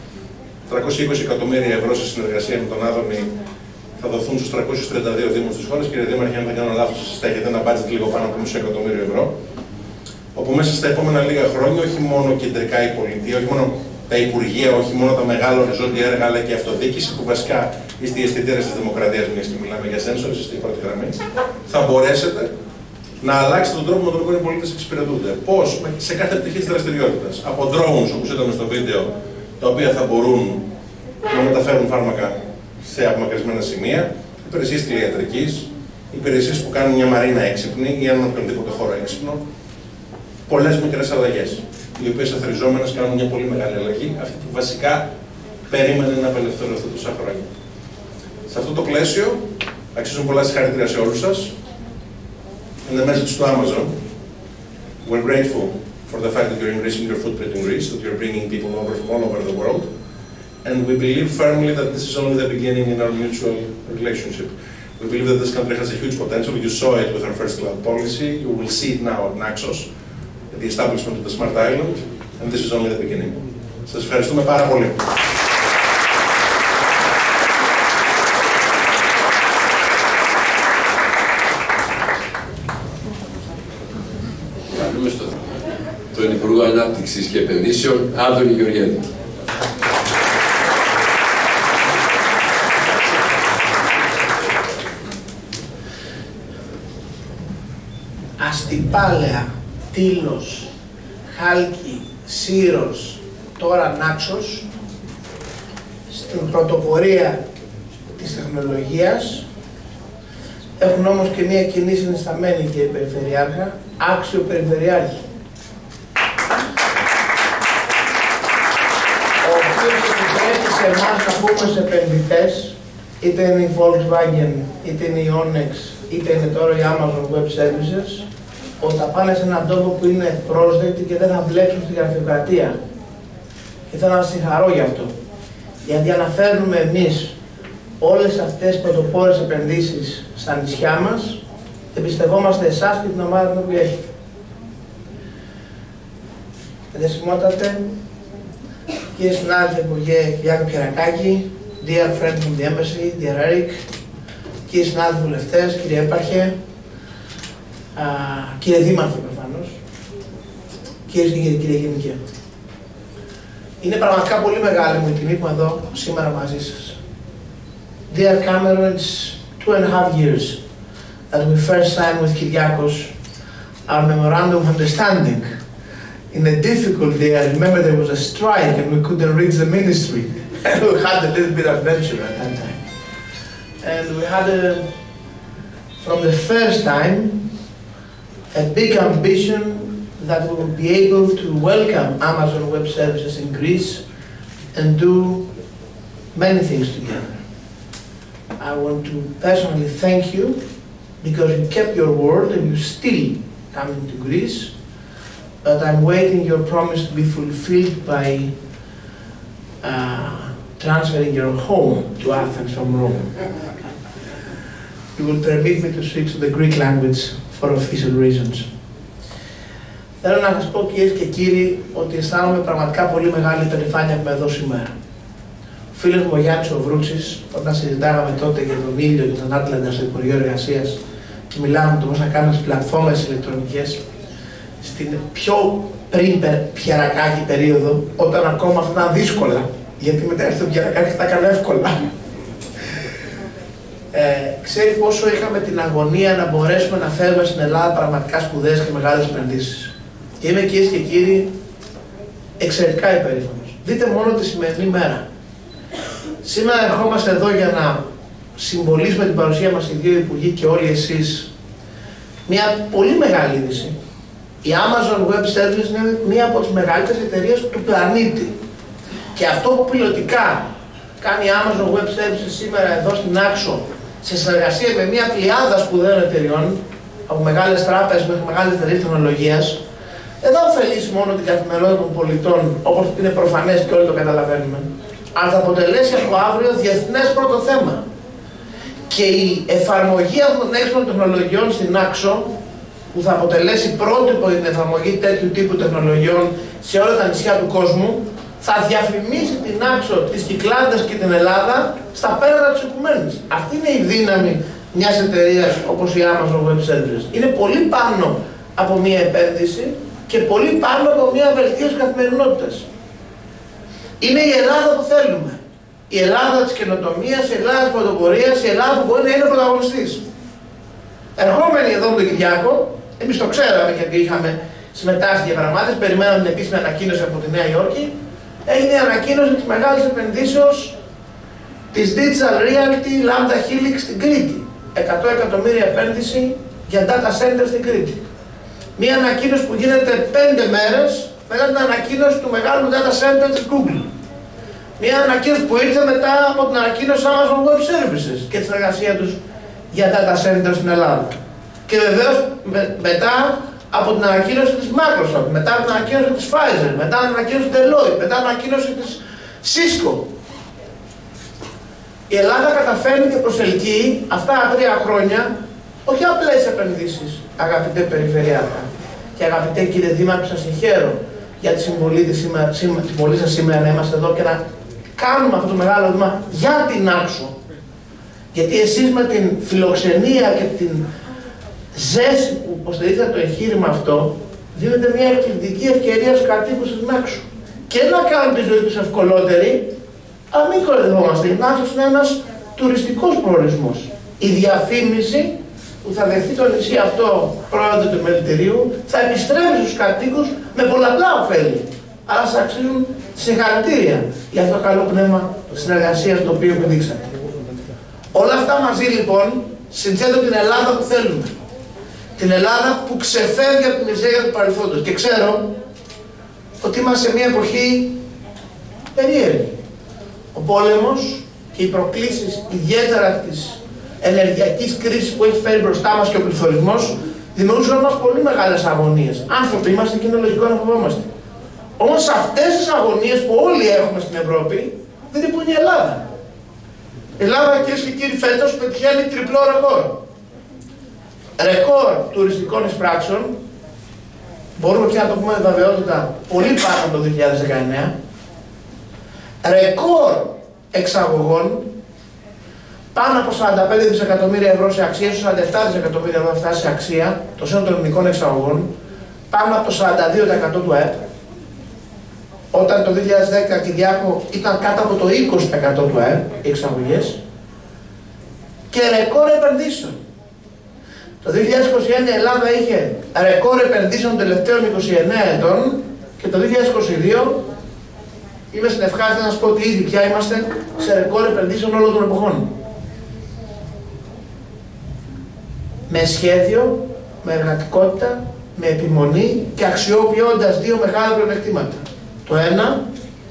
320 εκατομμύρια ευρώ σε συνεργασία με τον Άδωνη θα δοθούν στους 332 δήμους της χώρας. Κύριε Δήμαρχε, αν δεν κάνω λάθος, εσείς έχετε ένα budget λίγο πάνω από μισό εκατομμύριο ευρώ. Όπου μέσα στα επόμενα λίγα χρόνια, όχι μόνο κεντρικά η πολιτεία, όχι μόνο τα υπουργεία, όχι μόνο τα μεγάλα οριζόντια έργα, αλλά και η αυτοδιοίκηση, που βασικά είστε οι αισθητήρες της δημοκρατίας, μιας και μιλάμε για sensors, είστε η πρώτη γραμμή, θα μπορέσετε να αλλάξετε τον τρόπο με τον οποίο οι πολίτες εξυπηρετούνται. Πώς? Σε κάθε πτυχή της δραστηριότητας. Από drones, όπως είδαμε στο βίντεο, τα οποία θα μπορούν να μεταφέρουν φάρμακα σε απομακρυσμένα σημεία, υπηρεσίες τηλεϊατρικής, υπηρεσίες που κάνουν μια μαρίνα έξυπνη ή έναν οποιονδήποτε χώρο έξυπνο. Πολλές μικρές αλλαγές, οι οποίες αθροιζόμενες κάνουν μια πολύ μεγάλη αλλαγή, αυτή που βασικά περίμενε να απελευθερωθεί τόσα χρόνια. Σε αυτό το πλαίσιο, αξίζουν πολλά συγχαρητήρια σε όλους σας. In the message to Amazon, we're grateful for the fact that you're increasing your footprint in Greece, that you're bringing people over from all over the world, and we believe firmly that this is only the beginning in our mutual relationship. We believe that this country has a huge potential. You saw it with our first cloud policy. You will see it now at Naxos, at the establishment of the Smart Island, and this is only the beginning. Σας ευχαριστούμε πάρα πολύ. Τον Υπουργό Ανάπτυξης και Επενδύσεων, Άδωνη Γεωργιάδη. Αστυπάλαια, Τήλος, Χάλκι, Σύρος, τώρα Νάξος, στην πρωτοπορία της τεχνολογίας, έχουν όμως και μια κοινή συνισταμένη, κύριε Περιφερειάρχα, άξιο Περιφερειάρχη, ο οποίος επιτρέπει σε εμάς να πούμε σε επενδυτές, είτε είναι η Volkswagen, είτε είναι η Onyx, είτε είναι τώρα η Amazon Web Services, ότι θα πάνε σε έναν τόπο που είναι ευπρόσδεκτοι και δεν θα μπλέξουν στη γραφειοκρατία. Και θέλω να σας συγχαρώ γι' αυτό. Γιατί αναφέρνουμε εμείς όλες αυτές τις πρωτοπόρες επενδύσεις στα νησιά μας, εμπιστευόμαστε εσάς και την ομάδα που έχετε. Δεσιμότατε, κύριε συνάδελφε Υπουργέ Γιάκο Πιερακάκη, dear friend from the embassy, dear Eric, κύριοι συνάδελφοι βουλευτές, κύριε Έπαρχε, κύριε Δήμαρχε προφανώς, κυρίες και κύριοι, κύριε Γενικέ. Είναι πραγματικά πολύ μεγάλη μου η τιμή που είμαι εδώ σήμερα μαζί σας. Dear Cameron, it's 2.5 years that we first signed with Kyriakos our memorandum of understanding. In a difficult day, I remember there was a strike and we couldn't reach the ministry. And we had a little bit of adventure at that time. And we had a from the first time, a big ambition that we will be able to welcome Amazon Web Services in Greece and do many things together. I want to personally thank you because you kept your word and you still coming to Greece, but I'm waiting your promise to be fulfilled by transferring your home to Athens from Rome. You will permit me to switch to the Greek language for official reasons. Θέλω να σας πω, κυρίες και κύριοι, ότι αισθάνομαι πραγματικά πολύ μεγάλη περηφάνεια που είμαι εδώ σήμερα. Ο φίλος μου ο Γιάννης ο Βρούτσης, όταν συζητάγαμε τότε για τον ήλιο και τον Άτλαντα στο Υπουργείο Εργασίας και μιλάμε το πώς να κάνουμε τις πλατφόρμες ηλεκτρονικές, στην πιο πριν Πιερακάκη περίοδο, όταν ακόμα αυτά ήταν δύσκολα, γιατί μετά έρθει το Πιερακάκη τα έκανε εύκολα. Ξέρει πόσο είχαμε την αγωνία να μπορέσουμε να φέρουμε στην Ελλάδα πραγματικά σπουδαίες και μεγάλες επενδύσεις. Και είμαι, κυρίες και κύριοι, εξαιρετικά υπερήφανος. Δείτε μόνο τη σημερινή μέρα. Σήμερα ερχόμαστε εδώ για να συμβολήσουμε την παρουσία μας οι δύο υπουργοί και όλοι εσείς μια πολύ μεγάλη είδηση. Η Amazon Web Services είναι μία από τις μεγαλύτερες εταιρείες του πλανήτη. Και αυτό που πιλωτικά κάνει η Amazon Web Services σήμερα εδώ στην Άξο, σε συνεργασία με μια πλειάδα σπουδαίων εταιριών, από μεγάλες τράπεζες μέχρι μεγάλες εταιρείες τεχνολογίας, δεν θα ωφελήσει μόνο την καθημερινότητα των πολιτών, όπως είναι προφανές και όλοι το καταλαβαίνουμε, αλλά θα αποτελέσει από αύριο διεθνές πρώτο θέμα. Και η εφαρμογή αυτών των έξυπνων τεχνολογιών στην Άξο, που θα αποτελέσει πρότυπο για την εφαρμογή τέτοιου τύπου τεχνολογιών σε όλα τα νησιά του κόσμου, θα διαφημίσει την Άξο, τις Κυκλάδες και την Ελλάδα στα πέρατα της οικουμένης. Αυτή είναι η δύναμη μιας εταιρείας όπως η Amazon Web Services. Είναι πολύ πάνω από μια επένδυση και πολύ πάνω από μια βελτίωση καθημερινότητας. Είναι η Ελλάδα που θέλουμε. Η Ελλάδα της καινοτομίας, η Ελλάδα της πρωτοπορίας, η Ελλάδα που μπορεί να είναι πρωταγωνιστής. Ερχόμενοι εδώ με τον Κυριάκο, εμείς το ξέραμε γιατί είχαμε συμμετάσχει στη διαπραγμάτευση, περιμέναμε την επίσημη ανακοίνωση από τη Νέα Υόρκη. Έγινε η ανακοίνωση της μεγάλης επενδύσεως της Digital Realty Lambda Helix στην Κρήτη. 100 εκατομμύρια επένδυση για data center στην Κρήτη. Μια ανακοίνωση που γίνεται 5 μέρες μετά την ανακοίνωση του μεγάλου data center της Google. Μια ανακοίνωση που ήρθε μετά από την ανακοίνωση Amazon Web Services και τη συνεργασία τους για data center στην Ελλάδα. Και βεβαίως μετά από την ανακοίνωση της Microsoft, μετά από την ανακοίνωση της Pfizer, μετά από την ανακοίνωση της Deloitte, μετά από την ανακοίνωση της Cisco. Η Ελλάδα καταφέρνει και προσελκύει αυτά τα 3 χρόνια όχι απλές επενδύσεις, αγαπητέ Περιφερειάρχα και αγαπητέ κύριε Δήμαρχε, σας συγχαίρω για τη συμβολή σας σήμερα να είμαστε εδώ και να κάνουμε αυτό το μεγάλο βήμα για την Άξο. Γιατί εσείς με την φιλοξενία και την ζέση που υποστηρίζετε το εγχείρημα αυτό, δίνετε μια εκπληκτική ευκαιρία στους κατοίκους της Άξου. Και να κάνουν τη ζωή τους ευκολότερη, αλλά μην κοροϊδευόμαστε. Η Άξος είναι ένας τουριστικός προορισμός. Η διαφήμιση που θα δεχθεί το νησί αυτό πρόεδρο του Μελιτηρίου θα επιστρέψει στους κατοίκους με πολλαπλά ωφέλη. Αλλά σας αξίζουν συγχαρητήρια για αυτό το καλό πνεύμα συνεργασίας το οποίο επιδείξατε. Όλα αυτά μαζί λοιπόν συνθέτουν την Ελλάδα που θέλουμε. Την Ελλάδα που ξεφεύγει από τη μιζέρια του παρελθόντος. Και ξέρω ότι είμαστε σε μια εποχή περίεργη. Ο πόλεμος και οι προκλήσεις, ιδιαίτερα της ενεργειακής κρίσης που έχει φέρει μπροστά μας και ο πληθωρισμός, δημιουργούν σε μας πολύ μεγάλες αγωνίες. Άνθρωποι είμαστε και είναι λογικό να φοβόμαστε. Όμως αυτές τις αγωνίες που όλοι έχουμε στην Ευρώπη, δεν είναι που είναι η Ελλάδα. Η Ελλάδα, κυρίες και κύριοι, φέτος πετυχαίνει τριπλό ρεκόρ. Ρεκόρ τουριστικών εισπράξεων, μπορούμε πια να το πούμε με βεβαιότητα, πολύ πάνω από το 2019. Ρεκόρ εξαγωγών, πάνω από 45 δισεκατομμύρια ευρώ σε αξία, 47 δισεκατομμύρια ευρώ αυτά σε αξία, το σύνολο των ελληνικών εξαγωγών, πάνω από το 42% του ΑΕΠ. Όταν το 2010, Κυριάκο, ήταν κάτω από το 20% του ΑΕΠ οι εξαγωγές. Και ρεκόρ επενδύσεων. Το 2021 η Ελλάδα είχε ρεκόρ επενδύσεων των τελευταίων 29 ετών και το 2022 είμαι στην ευχάριστη να σας πω ότι ήδη πια είμαστε σε ρεκόρ επενδύσεων όλων των εποχών. με σχέδιο, με εργατικότητα, με επιμονή και αξιοποιώντας δύο μεγάλα πλεονεκτήματα. Το ένα,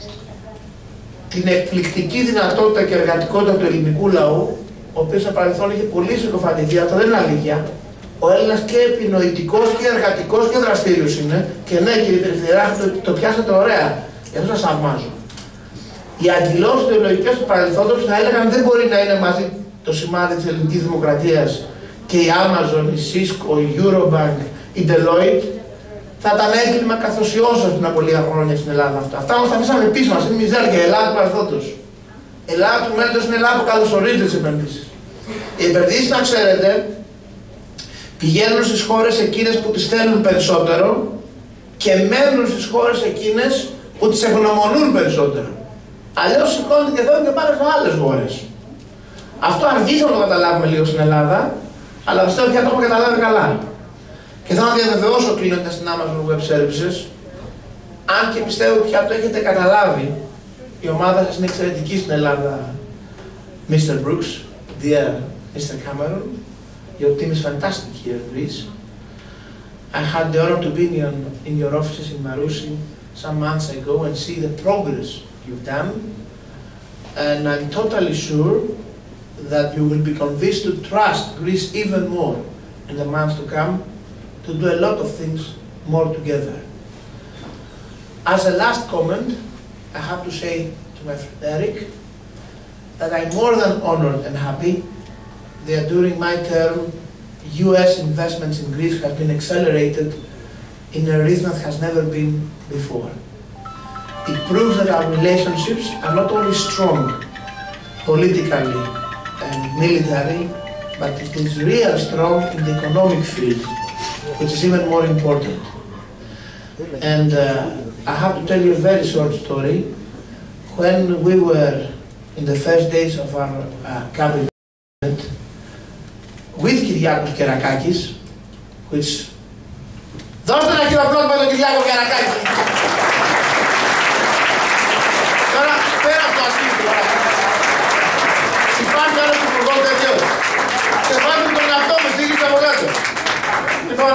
την εκπληκτική δυνατότητα και εργατικότητα του ελληνικού λαού, ο οποίος στο παρελθόν είχε πολύ συκοφαντηθεί, αυτό δεν είναι αλήθεια. Ο Έλληνας και επινοητικός και εργατικός και δραστήριος είναι. Και ναι, κύριε Περιφερειάρχη, το πιάσατε ωραία. Γι' αυτό σας θαυμάζω. Οι αγκυλώσεις ιδεολογικές του παρελθόντος θα έλεγαν δεν μπορεί να είναι μαζί το σημάδι της ελληνικής δημοκρατίας και η Amazon, η Cisco, η Eurobank, η Deloitte. Θα ήταν έγκλημα καθοσιώσεως πριν από λίγα χρόνια στην Ελλάδα αυτά. Αυτά όμως τα αφήσαμε πίσω μας, είναι μιζέρια, η Ελλάδα του παρελθόντος. Η Ελλάδα του μέλλοντος είναι η Ελλάδα που καλωσορίζει τις επενδύσεις. Οι επενδύσεις, να ξέρετε, πηγαίνουν στις χώρες εκείνες που τις θέλουν περισσότερο και μένουν στις χώρες εκείνες που τις ευγνωμονούν περισσότερο. Αλλιώς σηκώνονται και φεύγουν και πάνε σε άλλες χώρες. Αυτό αργήσαμε να το καταλάβουμε λίγο στην Ελλάδα, αλλά πιστεύω πια το έχουμε καταλάβει καλά. Και θέλω να διαβεβαιώσω κλείνοντας την Amazon Web Services, αν και πιστεύω πια το έχετε καταλάβει, η ομάδα σας είναι εξαιρετική στην Ελλάδα, Mr. Brooks, dear Mr. Cameron. Your team is fantastic here in Greece. I had the honor to be in your offices in Marousi some months ago and see the progress you've done. And I'm totally sure that you will be convinced to trust Greece even more in the months to come to do a lot of things more together. As a last comment, I have to say to my friend Eric that I'm more than honored and happy that during my term, US investments in Greece have been accelerated in a rhythm that has never been before. It proves that our relationships are not only strong politically and military, but it is really strong in the economic field, which is even more important. And I have to tell you a very short story. When we were in the first days of our cabinet, with Kyriakos Kerakakis, which... Δώστε ένα χειροκρότημα τον Κυριάκο Κερακάκη. Τώρα, πέρα από το αστείο, υπάρχει άλλος υπουργός τέτοιος. Και βάζουμε τον εαυτό μου, στήριξε από κάτω. Λοιπόν,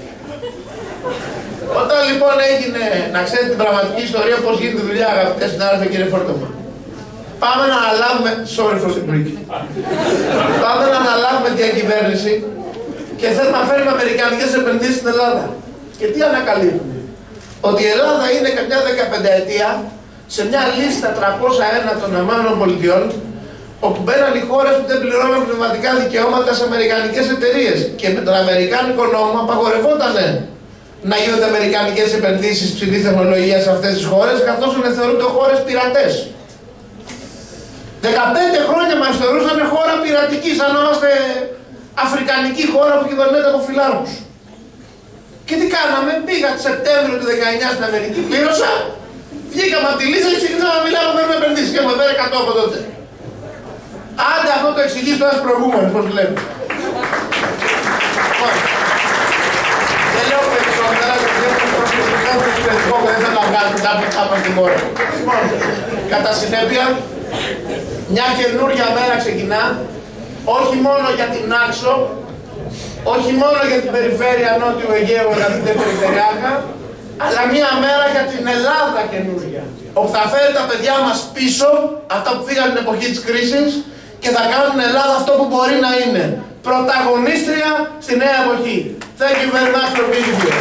όταν λοιπόν έγινε, να ξέρετε την πραγματική ιστορία, πώς γίνεται η δουλειά, αγαπητέ συνάδελφοι, κύριε Φόρτομα. Πάμε να αναλάβουμε, sorry for the Greek. Πάμε να αναλάβουμε την κυβέρνηση και θέλουμε να φέρουμε αμερικανικές επενδύσεις στην Ελλάδα. Και τι ανακαλύπτουμε? Ότι η Ελλάδα είναι καμιά 15ετία σε μια λίστα 301 των ΗΠΑ, όπου μπαίναν οι χώρες που δεν πληρώναν πνευματικά δικαιώματα σε αμερικανικές εταιρείες. Και με τον αμερικάνικο νόμο απαγορευόταν να γίνονται αμερικανικές επενδύσεις ψηλής τεχνολογίας σε αυτές τις χώρες, καθώς θεωρούνται χώρες πειρατές. 15 χρόνια μας θεωρούσαν χώρα πειρατική, σαν να είμαστε αφρικανική χώρα που κυβερνείται από φιλάρχους. Και τι κάναμε? Πήγα το Σεπτέμβριο του 19 στην Αμερική, πλήρωσα, βγήκαμε από τη λίστα και ξεκινήσαμε να μιλάμε με επενδύσεις και μου έφερε 100 από τότε. Άντε αυτό το εξηγείς τώρα στους προηγούμενους, πώς βλέπω. Δεν λέω περισσότερα, γιατί δεν θέλω να βγάλω από την χώρα. Κατά συνέπεια, μια καινούργια μέρα ξεκινά, όχι μόνο για την Άξο, όχι μόνο για την περιφέρεια Νότιου Αιγαίου, αγαπητέ Περιφερειάρχα, αλλά μια μέρα για την Ελλάδα καινούργια, όπου θα φέρει τα παιδιά μας πίσω, αυτά που φύγαν την εποχή της κρίσης, και θα κάνουν την Ελλάδα αυτό που μπορεί να είναι, πρωταγωνίστρια στη νέα εποχή. Thank you very much for being here.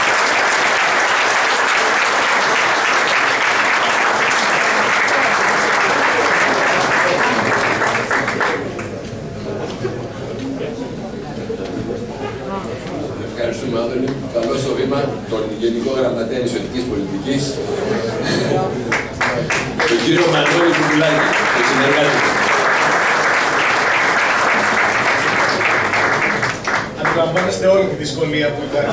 Ευχαριστούμε, Άδωνη. Καλώ στο βήμα τον Γενικό Γραμματέα Νησιωτικής Πολιτικής, τον κύριο Μανώλη Κουκουλάκη, τον συνεργάτη. Αντιλαμβάνεστε όλη τη δυσκολία που ήταν.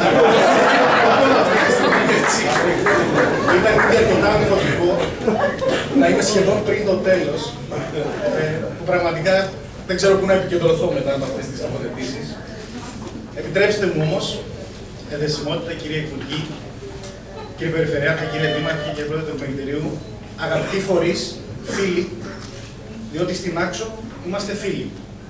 Ήταν αρκετά ανεφωτικό να είμαι σχεδόν πριν το τέλος, που πραγματικά δεν ξέρω πού να επικεντρωθώ μετά από αυτές τις τοποθετήσεις. Επιτρέψτε μου όμως, εδεσιμότητα κύριε Υπουργή, κύριε Περιφερειάρχα, κύριε Δήμαρχε, κύριε Πρόεδρε του Περιφερείου, αγαπητοί φορείς, φίλοι, διότι στην Άξο είμαστε φίλοι.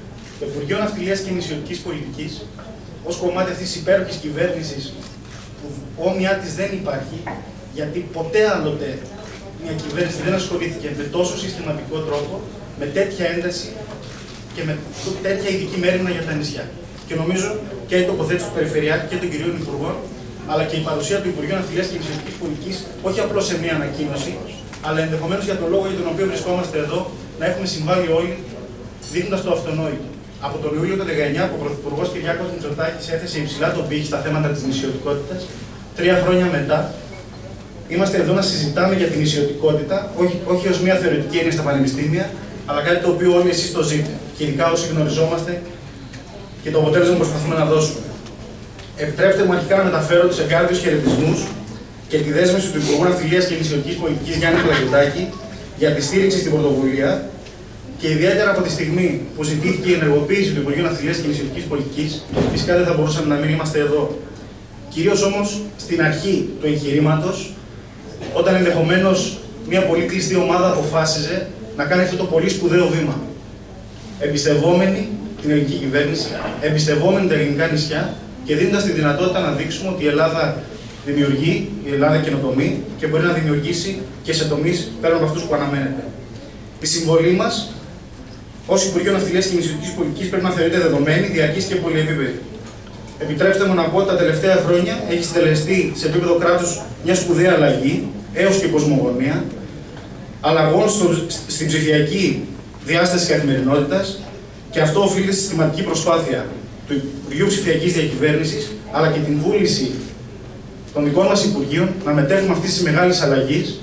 Το Υπουργείο Ναυτιλίας και Νησιωτικής Πολιτικής, ως κομμάτι αυτής της υπέροχης κυβέρνησης, που όμοιά της δεν υπάρχει, γιατί ποτέ άλλοτε μια κυβέρνηση δεν ασχολήθηκε με τόσο συστηματικό τρόπο, με τέτοια ένταση και με τέτοια ειδική μέρημνα για τα νησιά. Και νομίζω και η τοποθέτηση του Περιφερειάρχη και των κυρίων Υπουργών, αλλά και η παρουσία του Υπουργείου Ναυτιλίας και Νησιωτικής Πολιτικής, όχι απλώς σε μια ανακοίνωση, αλλά ενδεχομένως για τον λόγο για τον οποίο βρισκόμαστε εδώ, να έχουμε συμβάλει όλοι, δείχνοντας το αυτονόητο. Από τον Ιούλιο του 2019, που ο Πρωθυπουργός Κυριάκος Μητσοτάκης έθεσε υψηλά τον πύχη στα θέματα της νησιωτικότητας, 3 χρόνια μετά, είμαστε εδώ να συζητάμε για την νησιωτικότητα, όχι ως μια θεωρητική έννοια στα πανεπιστήμια, αλλά κάτι το οποίο όλοι εσείς το ζείτε, και ειδικά όσοι γνωριζόμαστε και το αποτέλεσμα που προσπαθούμε να δώσουμε. Επιτρέψτε μου αρχικά να μεταφέρω τους εγκάρδιους χαιρετισμούς και τη δέσμευση του Υπουργού Ναυτιλίας και Νησιωτικής Πολιτικής Γιάννη Πλαγιωτάκη για τη στήριξη στην πρωτοβουλία και ιδιαίτερα από τη στιγμή που ζητήθηκε η ενεργοποίηση του Υπουργείου Ναυτιλίας και Νησιωτικής Πολιτικής, φυσικά δεν θα μπορούσαμε να μην είμαστε εδώ. Κυρίως όμως στην αρχή του εγχειρήματος, όταν ενδεχομένως μια πολύ κλειστή ομάδα αποφάσιζε να κάνει αυτό το πολύ σπουδαίο βήμα. Εμπιστευόμενη την ελληνική κυβέρνηση, εμπιστευόμενη τα ελληνικά νησιά και δίνοντας τη δυνατότητα να δείξουμε ότι η Ελλάδα δημιουργεί, η Ελλάδα καινοτομεί και μπορεί να δημιουργήσει και σε τομείς πέραν από αυτούς που αναμένεται. Η συμβολή μας ως Υπουργείο Ναυτιλίας και Νησιωτικής Πολιτικής πρέπει να θεωρείται δεδομένη, διαρκής και πολυεπίπεδη. Επιτρέψτε μου να πω ότι τα τελευταία χρόνια έχει συντελεστεί σε επίπεδο κράτους μια σπουδαία αλλαγή, έως και κοσμογονία, αλλαγών στην ψηφιακή διάσταση καθημερινότητας, και αυτό οφείλεται στη συστηματική προσπάθεια του Υπουργείου Ψηφιακής Διακυβέρνησης, αλλά και την βούληση των δικών μας Υπουργείων να μετέχουμε αυτής της μεγάλης αλλαγής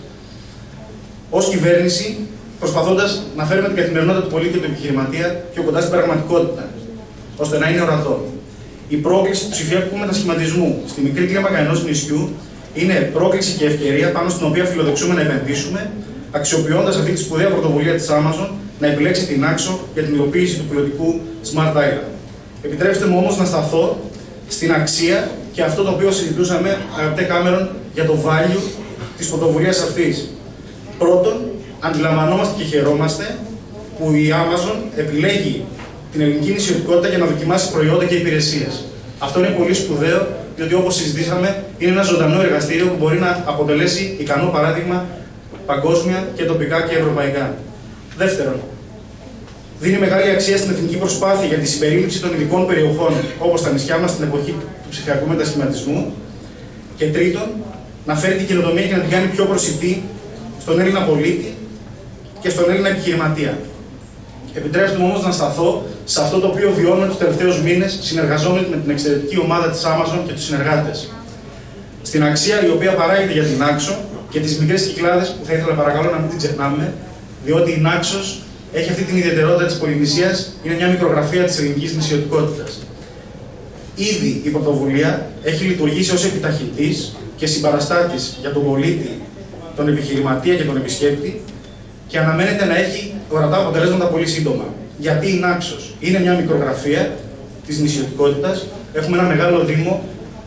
ως κυβέρνηση, προσπαθώντας να φέρουμε την καθημερινότητα του πολίτη και του επιχειρηματία πιο κοντά στην πραγματικότητα, ώστε να είναι ορατό. Η πρόκληση του ψηφιακού μετασχηματισμού στη μικρή κλίμακα ενός νησιού είναι πρόκληση και ευκαιρία πάνω στην οποία φιλοδοξούμε να επενδύσουμε, αξιοποιώντας αυτή τη σπουδαία πρωτοβουλία της Amazon να επιλέξει την Άξο για την υλοποίηση του πιλωτικού Smart Island. Επιτρέψτε μου όμως να σταθώ στην αξία και αυτό το οποίο συζητούσαμε, αγαπητέ Κάμερον, για το value της πρωτοβουλίας αυτής. Πρώτον, αντιλαμβανόμαστε και χαιρόμαστε που η Amazon επιλέγει την ελληνική νησιωτικότητα για να δοκιμάσει προϊόντα και υπηρεσίες. Αυτό είναι πολύ σπουδαίο, διότι όπως συζητήσαμε, είναι ένα ζωντανό εργαστήριο που μπορεί να αποτελέσει ικανό παράδειγμα παγκόσμια και τοπικά και ευρωπαϊκά. Δεύτερον, δίνει μεγάλη αξία στην εθνική προσπάθεια για τη συμπερίληψη των ειδικών περιοχών, όπως τα νησιά μας στην εποχή του ψηφιακού μετασχηματισμού. Και τρίτον, να φέρει την καινοτομία και να την κάνει πιο προσιτή στον Έλληνα πολίτη και στον Έλληνα επιχειρηματία. Επιτρέψτε μου όμως να σταθώ σε αυτό το οποίο βιώνουμε τους τελευταίους μήνες, συνεργαζόμενοι με την εξαιρετική ομάδα της Amazon και τους συνεργάτες. Στην αξία η οποία παράγεται για την Άξο και τις μικρές κυκλάδες που θα ήθελα παρακαλώ να μην την ξεχνάμε, διότι η Νάξος έχει αυτή την ιδιαιτερότητα της Πολυνησίας, είναι μια μικρογραφία της ελληνικής νησιωτικότητας. Ήδη η πρωτοβουλία έχει λειτουργήσει ως επιταχυντής και συμπαραστάτης για τον πολίτη, τον επιχειρηματία και τον επισκέπτη και αναμένεται να έχει ορατά αποτελέσματα πολύ σύντομα. Γιατί η Νάξος είναι μια μικρογραφία της νησιωτικότητας, έχουμε ένα μεγάλο δήμο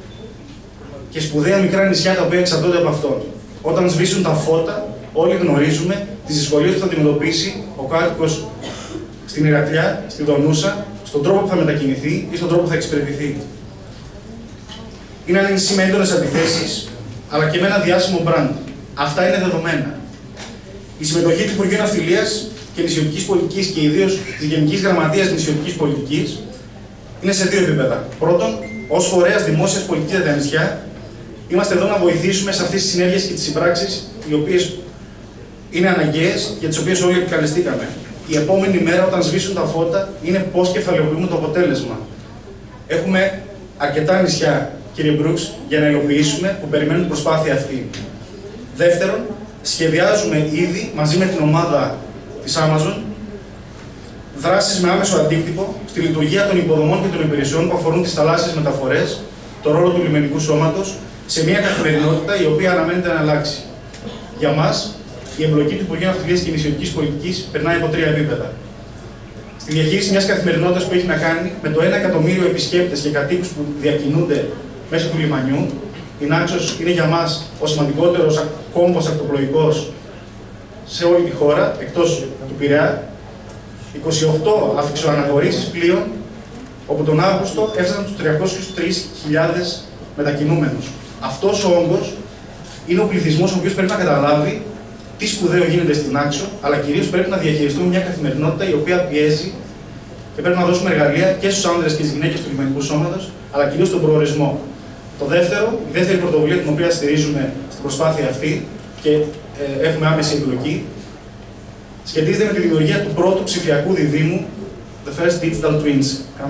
και σπουδαία μικρά νησιά τα οποία εξαρτώνται από αυτόν. Όταν σβήσουν τα φώτα, όλοι γνωρίζουμε τις δυσκολίες που θα αντιμετωπίσει ο κάτοικος στην Ηρακλειά, στη Δονούσα, στον τρόπο που θα μετακινηθεί ή στον τρόπο που θα εξυπηρετηθεί. Είναι ένα νησί με έντονες αντιθέσεις, αλλά και με ένα διάσημο brand. Αυτά είναι δεδομένα. Η συμμετοχή του Υπουργείου Ναυτιλίας και Νησιωτικής Πολιτικής και ιδίως της Γενικής Γραμματείας Νησιωτικής Πολιτικής είναι σε δύο επίπεδα. Πρώτον, ως φορέας δημόσιας πολιτικής για τα νησιά, είμαστε εδώ να βοηθήσουμε σε αυτές τις συνέργειες και τις συμπράξεις, οι οποίες είναι αναγκαίες, για τις οποίες όλοι επικαλεστήκαμε. Η επόμενη μέρα, όταν σβήσουν τα φώτα, είναι πώς κεφαλαιοποιούμε το αποτέλεσμα. Έχουμε αρκετά νησιά, κύριε Μπρούξ, για να υλοποιήσουμε, που περιμένουν την προσπάθεια αυτή. Δεύτερον, σχεδιάζουμε ήδη μαζί με την ομάδα της Amazon δράσεις με άμεσο αντίκτυπο στη λειτουργία των υποδομών και των υπηρεσιών που αφορούν τις θαλάσσιες μεταφορές, το ρόλο του λιμενικού σώματος, σε μια καθημερινότητα η οποία αναμένεται να αλλάξει. Για μας, η εμπλοκή του Υπουργείου Ναυτιλίας και Νησιωτικής Πολιτικής περνάει από τρία επίπεδα. Στη διαχείριση μιας καθημερινότητας που έχει να κάνει με το 1 εκατομμύριο επισκέπτες και κατοίκους που διακινούνται μέσω του λιμανιού, η Νάξος είναι για μας ο σημαντικότερος κόμβος ακτοπλοϊκός σε όλη τη χώρα, εκτός του Πειραιά. 28 αφιξοαναχωρήσεις πλοίων, όπου τον Αύγουστο έφτασαν τους 303.000 μετακινούμενους. Αυτός ο όγκος είναι ο πληθυσμός ο οποίος πρέπει να καταλάβει τι σπουδαίο γίνεται στην Άξο, αλλά κυρίως πρέπει να διαχειριστούμε μια καθημερινότητα η οποία πιέζει και πρέπει να δώσουμε εργαλεία και στους άνδρες και στις γυναίκες του λιμενικού σώματος, αλλά κυρίως στον προορισμό. Το δεύτερο, η δεύτερη πρωτοβουλία την οποία στηρίζουμε στην προσπάθεια αυτή και έχουμε άμεση εμπλοκή, σχετίζεται με τη δημιουργία του πρώτου ψηφιακού διδήμου, The First Digital Twins,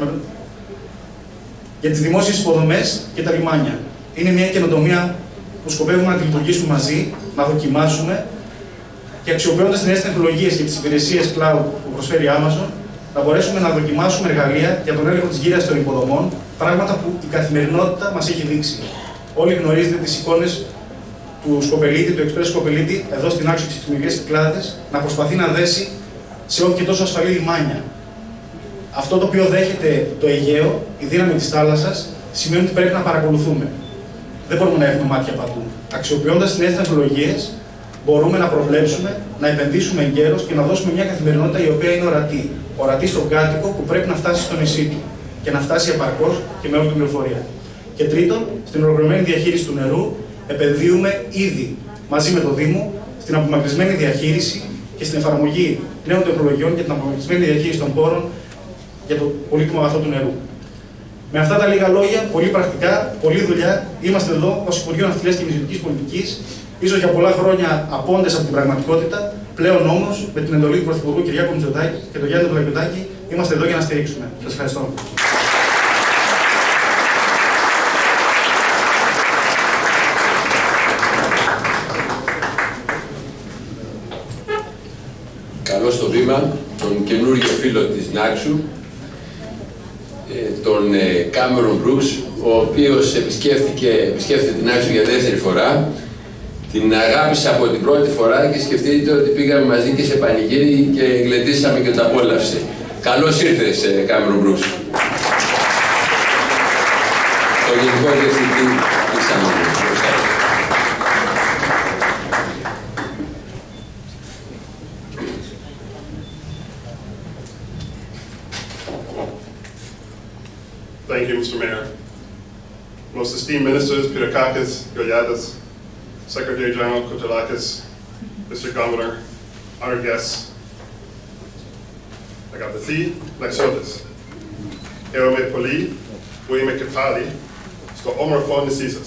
για τις δημόσιες υποδομές και τα λιμάνια. Είναι μια καινοτομία που σκοπεύουμε να τη λειτουργήσουμε μαζί, να δοκιμάσουμε και αξιοποιώντας τις νέες τεχνολογίες και τις υπηρεσίες cloud που προσφέρει η Amazon, να μπορέσουμε να δοκιμάσουμε εργαλεία για τον έλεγχο της γύρας των υποδομών, πράγματα που η καθημερινότητα μας έχει δείξει. Όλοι γνωρίζετε τις εικόνες του Σκοπελίτη, του Express Σκοπελίτη, εδώ στην Άξο και στις Δημιουργικές Κυκλάδες, να προσπαθεί να δέσει σε όχι και τόσο ασφαλή λιμάνια. Αυτό το οποίο δέχεται το Αιγαίο, η δύναμη της θάλασσας, σημαίνει ότι πρέπει να παρακολουθούμε. Δεν μπορούμε να έχουμε μάτια παντού. Αξιοποιώντας τις νέες τεχνολογίες, μπορούμε να προβλέψουμε, να επενδύσουμε εγκαίρως και να δώσουμε μια καθημερινότητα η οποία είναι ορατή. Ορατή στον κάτοικο που πρέπει να φτάσει στο νησί του και να φτάσει επαρκώς και με όλη την πληροφορία. Και τρίτον, στην ολοκληρωμένη διαχείριση του νερού, επενδύουμε ήδη μαζί με το Δήμο στην απομακρυσμένη διαχείριση και στην εφαρμογή νέων τεχνολογιών για την απομακρυσμένη διαχείριση των πόρων για το πολύτιμο αγαθό του νερού. Με αυτά τα λίγα λόγια, πολύ πρακτικά, πολλή δουλειά, είμαστε εδώ ως Υπουργείο Ναυτιλίας και Νησιωτικής Πολιτικής, ίσως για πολλά χρόνια απόντες από την πραγματικότητα, πλέον όμως με την εντολή του Πρωθυπουργού Κυριάκου Μητσοτάκη και του Γιάννη Βλακιωτάκη, είμαστε εδώ για να στηρίξουμε. Σας ευχαριστώ. Καλώ στο βήμα τον καινούργιο φίλο της Νάξου, τον Κάμερον Μπρουκς, ο οποίος επισκέφθηκε την Άξο για δεύτερη φορά. Την αγάπησα από την πρώτη φορά και σκεφτείτε ότι πήγαμε μαζί και σε πανηγύρι και γλεντήσαμε και τα απόλαυσε. Καλώς ήρθες, Κάμερον Μπρουκς. Το Γενικό Διευθυντή της Amazon. Thank you, Mr. Mayor. Most esteemed ministers, Pyrakakis, Goliadas, Secretary General Koutolakis, Mr. Governor, honored guests, Agapathi, Lexiotis, Eome Poli, Uime Kepali, στο όμορφο νησί σας.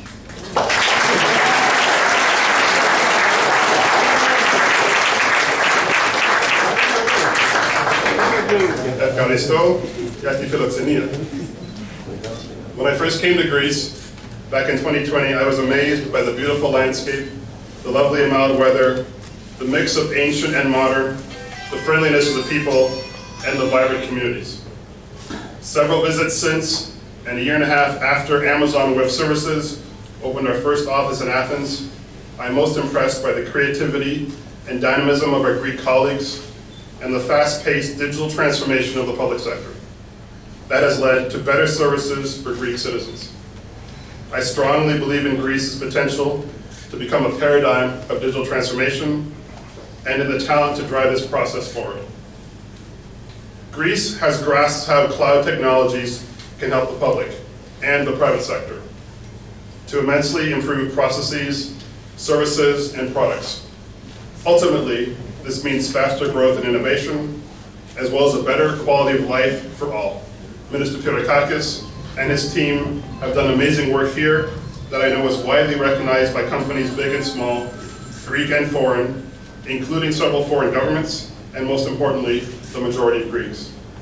Ευχαριστώ για τη φιλοξενία. When I first came to Greece, back in 2020, I was amazed by the beautiful landscape, the lovely mild weather, the mix of ancient and modern, the friendliness of the people, and the vibrant communities. Several visits since, and a year and a half after Amazon Web Services opened our first office in Athens, I'm most impressed by the creativity and dynamism of our Greek colleagues and the fast-paced digital transformation of the public sector. That has led to better services for Greek citizens. I strongly believe in Greece's potential to become a paradigm of digital transformation and in the talent to drive this process forward. Greece has grasped how cloud technologies can help the public and the private sector to immensely improve processes, services, and products. Ultimately, this means faster growth and innovation, as well as a better quality of life for all. Minister Pyrakakis and his team have done amazing work here that I know is widely recognized by companies big and small, Greek and foreign, including several foreign governments, and most importantly, the majority of Greeks.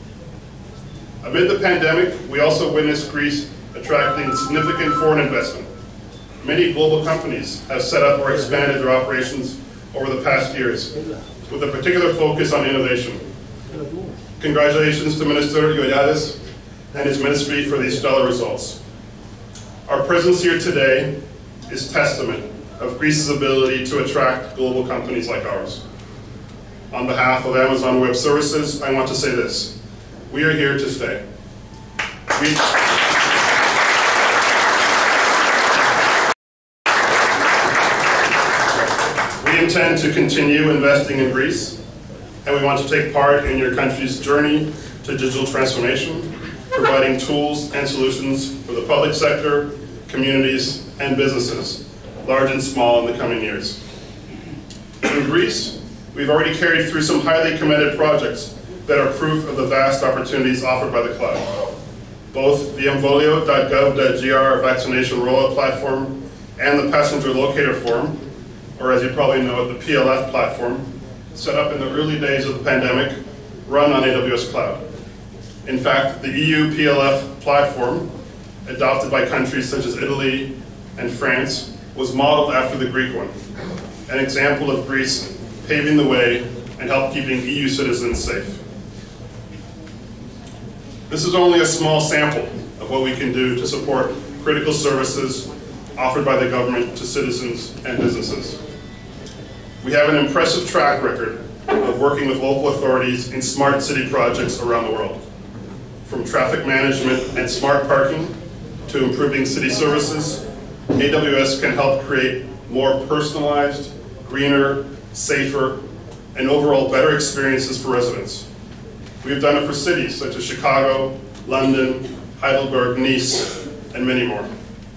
Amid the pandemic, we also witnessed Greece attracting significant foreign investment. Many global companies have set up or expanded their operations over the past years, with a particular focus on innovation. Congratulations to Minister Ioannidis and his ministry for these stellar results. Our presence here today is testament of Greece's ability to attract global companies like ours. On behalf of Amazon Web Services, I want to say this: we are here to stay. We intend to continue investing in Greece and we want to take part in your country's journey to digital transformation, providing tools and solutions for the public sector, communities, and businesses, large and small, in the coming years. In Greece, we've already carried through some highly committed projects that are proof of the vast opportunities offered by the cloud. Both the Emvolio.gov.gr vaccination rollout platform and the passenger locator form, or as you probably know it, the PLF platform, set up in the early days of the pandemic, run on AWS Cloud. In fact, the EU PLF platform, adopted by countries such as Italy and France, was modeled after the Greek one, an example of Greece paving the way and help keeping EU citizens safe. This is only a small sample of what we can do to support critical services offered by the government to citizens and businesses. We have an impressive track record of working with local authorities in smart city projects around the world. From traffic management and smart parking to improving city services, AWS can help create more personalized, greener, safer, and overall better experiences for residents. We've done it for cities such as Chicago, London, Heidelberg, Nice, and many more.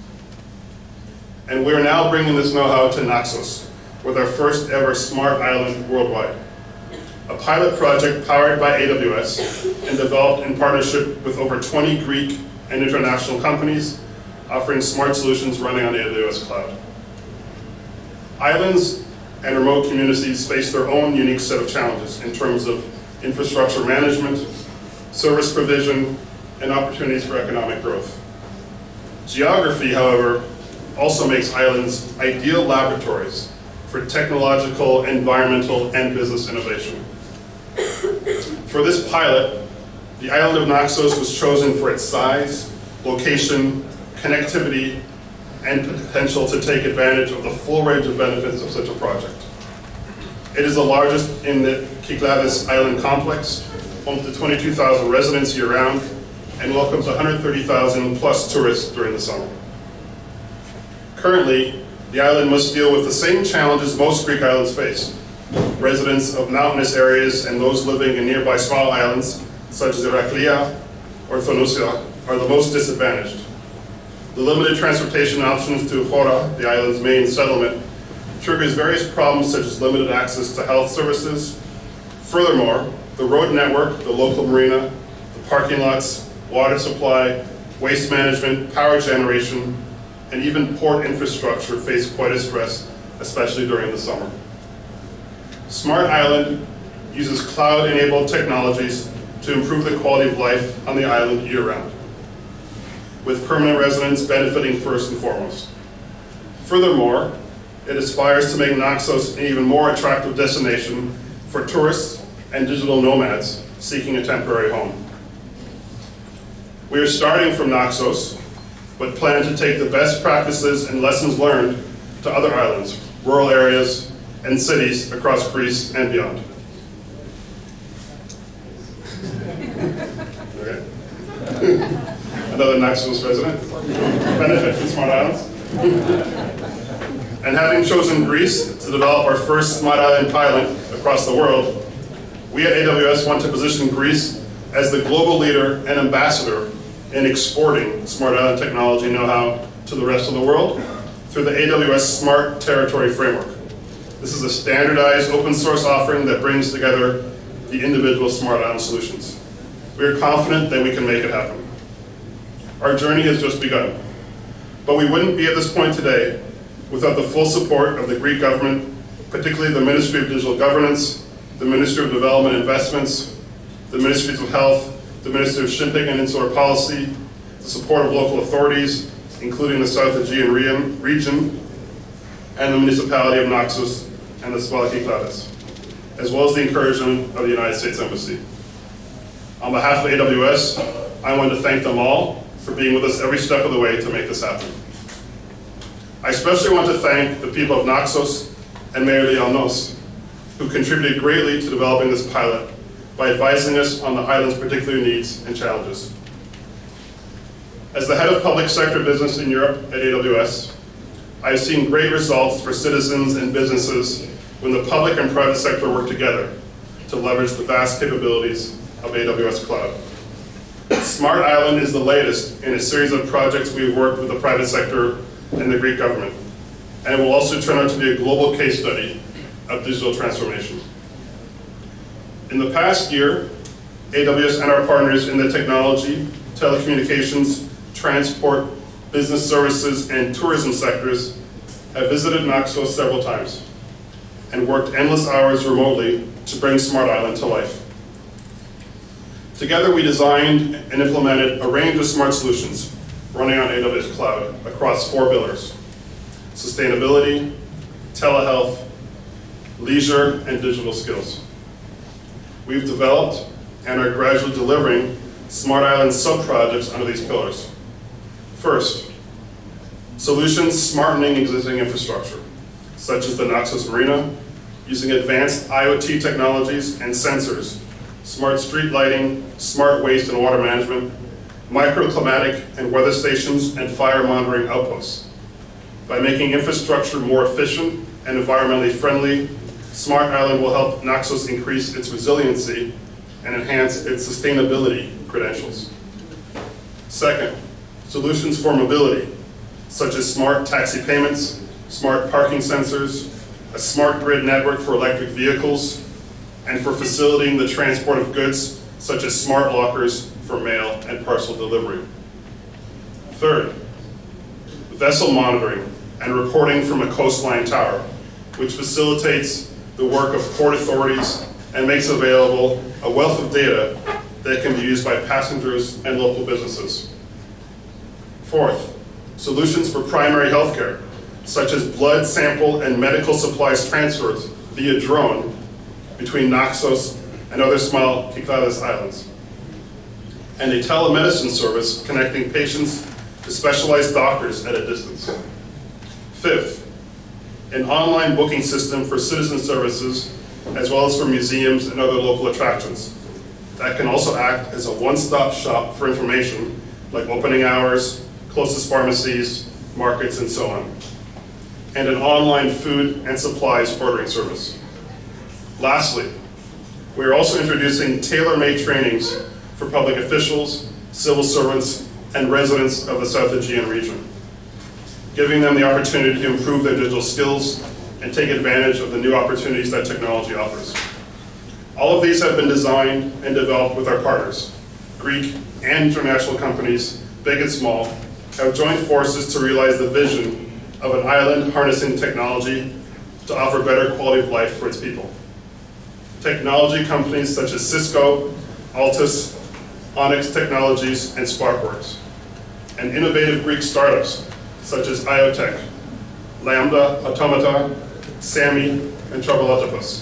And we're now bringing this know-how to Naxos with our first ever smart island worldwide. A pilot project powered by AWS and developed in partnership with over 20 Greek and international companies offering smart solutions running on AWS Cloud. Islands and remote communities face their own unique set of challenges in terms of infrastructure management, service provision, and opportunities for economic growth. Geography, however, also makes islands ideal laboratories for technological, environmental, and business innovation. For this pilot, the island of Naxos was chosen for its size, location, connectivity, and potential to take advantage of the full range of benefits of such a project. It is the largest in the Kyklades Island complex, home to 22,000 residents year-round, and welcomes 130,000 plus tourists during the summer. Currently, the island must deal with the same challenges most Greek islands face. Residents of mountainous areas and those living in nearby small islands, such as Heraklia or Thonusia, are the most disadvantaged. The limited transportation options to Hora, the island's main settlement, triggers various problems such as limited access to health services. Furthermore, the road network, the local marina, the parking lots, water supply, waste management, power generation, and even port infrastructure face quite a stress, especially during the summer. Smart Island uses cloud-enabled technologies to improve the quality of life on the island year-round, with permanent residents benefiting first and foremost. Furthermore, it aspires to make Naxos an even more attractive destination for tourists and digital nomads seeking a temporary home. We are starting from Naxos, but plan to take the best practices and lessons learned to other islands, rural areas, and cities across Greece and beyond. Okay. Another Naxos resident. Benefit from Smart Islands. And having chosen Greece to develop our first Smart Island pilot across the world, we at AWS want to position Greece as the global leader and ambassador in exporting Smart Island technology know-how to the rest of the world through the AWS Smart Territory Framework. This is a standardized open source offering that brings together the individual Smart Island solutions. We are confident that we can make it happen. Our journey has just begun, but we wouldn't be at this point today without the full support of the Greek government, particularly the Ministry of Digital Governance, the Ministry of Development and Investments, the Ministries of Health, the Ministry of Shipping and Insular Policy, the support of local authorities, including the South Aegean region, and the municipality of Naxos and the Kyklades, as well as the encouragement of the United States Embassy. On behalf of AWS, I want to thank them all for being with us every step of the way to make this happen. I especially want to thank the people of Naxos and Mayor Lianos, who contributed greatly to developing this pilot by advising us on the island's particular needs and challenges. As the head of public sector business in Europe at AWS, I have seen great results for citizens and businesses when the public and private sector work together to leverage the vast capabilities of AWS Cloud. Smart Island is the latest in a series of projects we've worked with the private sector and the Greek government, and it will also turn out to be a global case study of digital transformation. In the past year, AWS and our partners in the technology, telecommunications, transport, business services, and tourism sectors have visited Naxos several times and worked endless hours remotely to bring Smart Island to life. Together, we designed and implemented a range of smart solutions running on AWS Cloud across 4 pillars: sustainability, telehealth, leisure, and digital skills. We've developed and are gradually delivering Smart Island sub-projects under these pillars. First, solutions smartening existing infrastructure, such as the Naxos Marina, using advanced IoT technologies and sensors, smart street lighting, smart waste and water management, microclimatic and weather stations, and fire monitoring outposts. By making infrastructure more efficient and environmentally friendly, Smart Island will help Naxos increase its resiliency and enhance its sustainability credentials. Second, solutions for mobility, such as smart taxi payments, smart parking sensors, a smart grid network for electric vehicles, and for facilitating the transport of goods, such as smart lockers for mail and parcel delivery. Third, vessel monitoring and reporting from a coastline tower, which facilitates the work of port authorities and makes available a wealth of data that can be used by passengers and local businesses. Fourth, solutions for primary healthcare, such as blood sample and medical supplies transfers via drone between Naxos and other small Kykladas islands, and a telemedicine service connecting patients to specialized doctors at a distance. Fifth, an online booking system for citizen services, as well as for museums and other local attractions, that can also act as a one-stop shop for information like opening hours, closest pharmacies, markets, and so on, and an online food and supplies ordering service. Lastly, we are also introducing tailor-made trainings for public officials, civil servants, and residents of the South Aegean region, giving them the opportunity to improve their digital skills and take advantage of the new opportunities that technology offers. All of these have been designed and developed with our partners. Greek and international companies, big and small, have joined forces to realize the vision of an island harnessing technology to offer better quality of life for its people. Technology companies such as Cisco, Altus, Onyx Technologies, and Sparkworks, and innovative Greek startups such as Iotech, Lambda, Automata, Sami, and Troublotopus.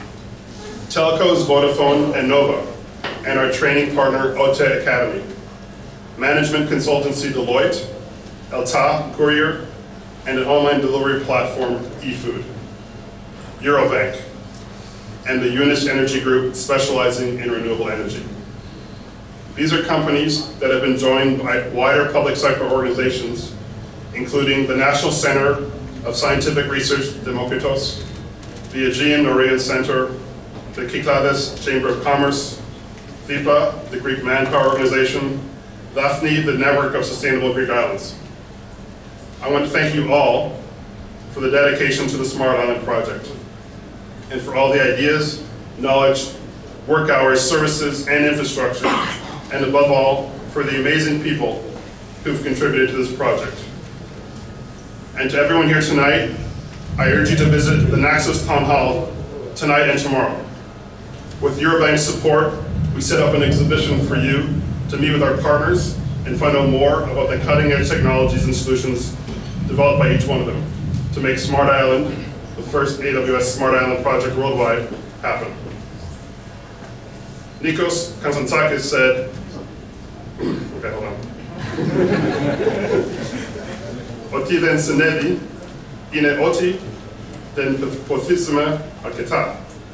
Telcos, Vodafone, and Nova, and our training partner, OTE Academy. Management consultancy Deloitte, Elta Courier, and an online delivery platform, eFood. Eurobank, and the Eunice Energy Group specializing in renewable energy. These are companies that have been joined by wider public sector organizations, including the National Center of Scientific Research, Demokritos, the Aegean Norean Center, the Kykladas Chamber of Commerce, VIPA, the Greek Manpower Organization, Daphne, the Network of Sustainable Greek Islands. I want to thank you all for the dedication to the Smart Island project, and for all the ideas, knowledge, work hours, services, and infrastructure, and above all, for the amazing people who've contributed to this project. And to everyone here tonight, I urge you to visit the Naxos Town Hall tonight and tomorrow. With Eurobank's support, we set up an exhibition for you to meet with our partners and find out more about the cutting-edge technologies and solutions developed by each one of them to make Smart Island, the first AWS Smart Island project worldwide, happen. Nikos Konstantakis said, okay, hold on. Ότι δεν συνέβη είναι ότι δεν ποθήσαμε αρκετά.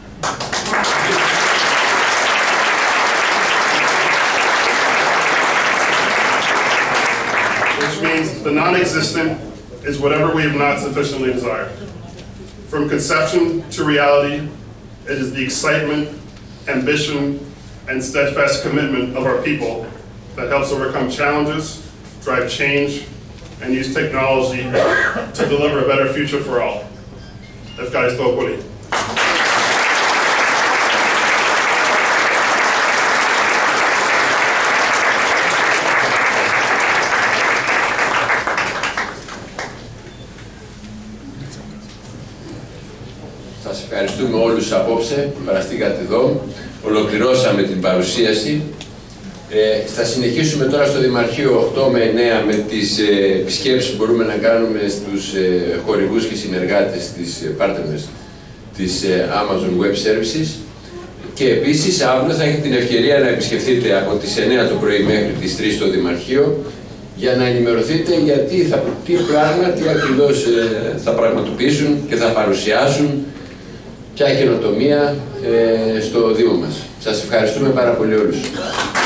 Which means the non-existent is whatever we have not sufficiently desired. From conception to reality, it is the excitement ambition, and steadfast commitment of our people that helps overcome challenges, drive change, and use technology to deliver a better future for all. Ευχαριστώ πολύ. Σας ευχαριστούμε όλους απόψε που παραστήκατε εδώ. Ολοκληρώσαμε την παρουσίαση. Θα συνεχίσουμε τώρα στο Δημαρχείο 8 με 9 με τις επισκέψεις που μπορούμε να κάνουμε στους χορηγούς και συνεργάτες της partners της Amazon Web Services. Και επίσης αύριο θα έχετε την ευκαιρία να επισκεφθείτε από τις 9 το πρωί μέχρι τις 3 στο Δημαρχείο για να ενημερωθείτε γιατί τι πράγμα, τι ακριβώς θα πραγματοποιήσουν και θα παρουσιάσουν, ποια καινοτομία στο Δήμο μας. Σας ευχαριστούμε πάρα πολύ όλους.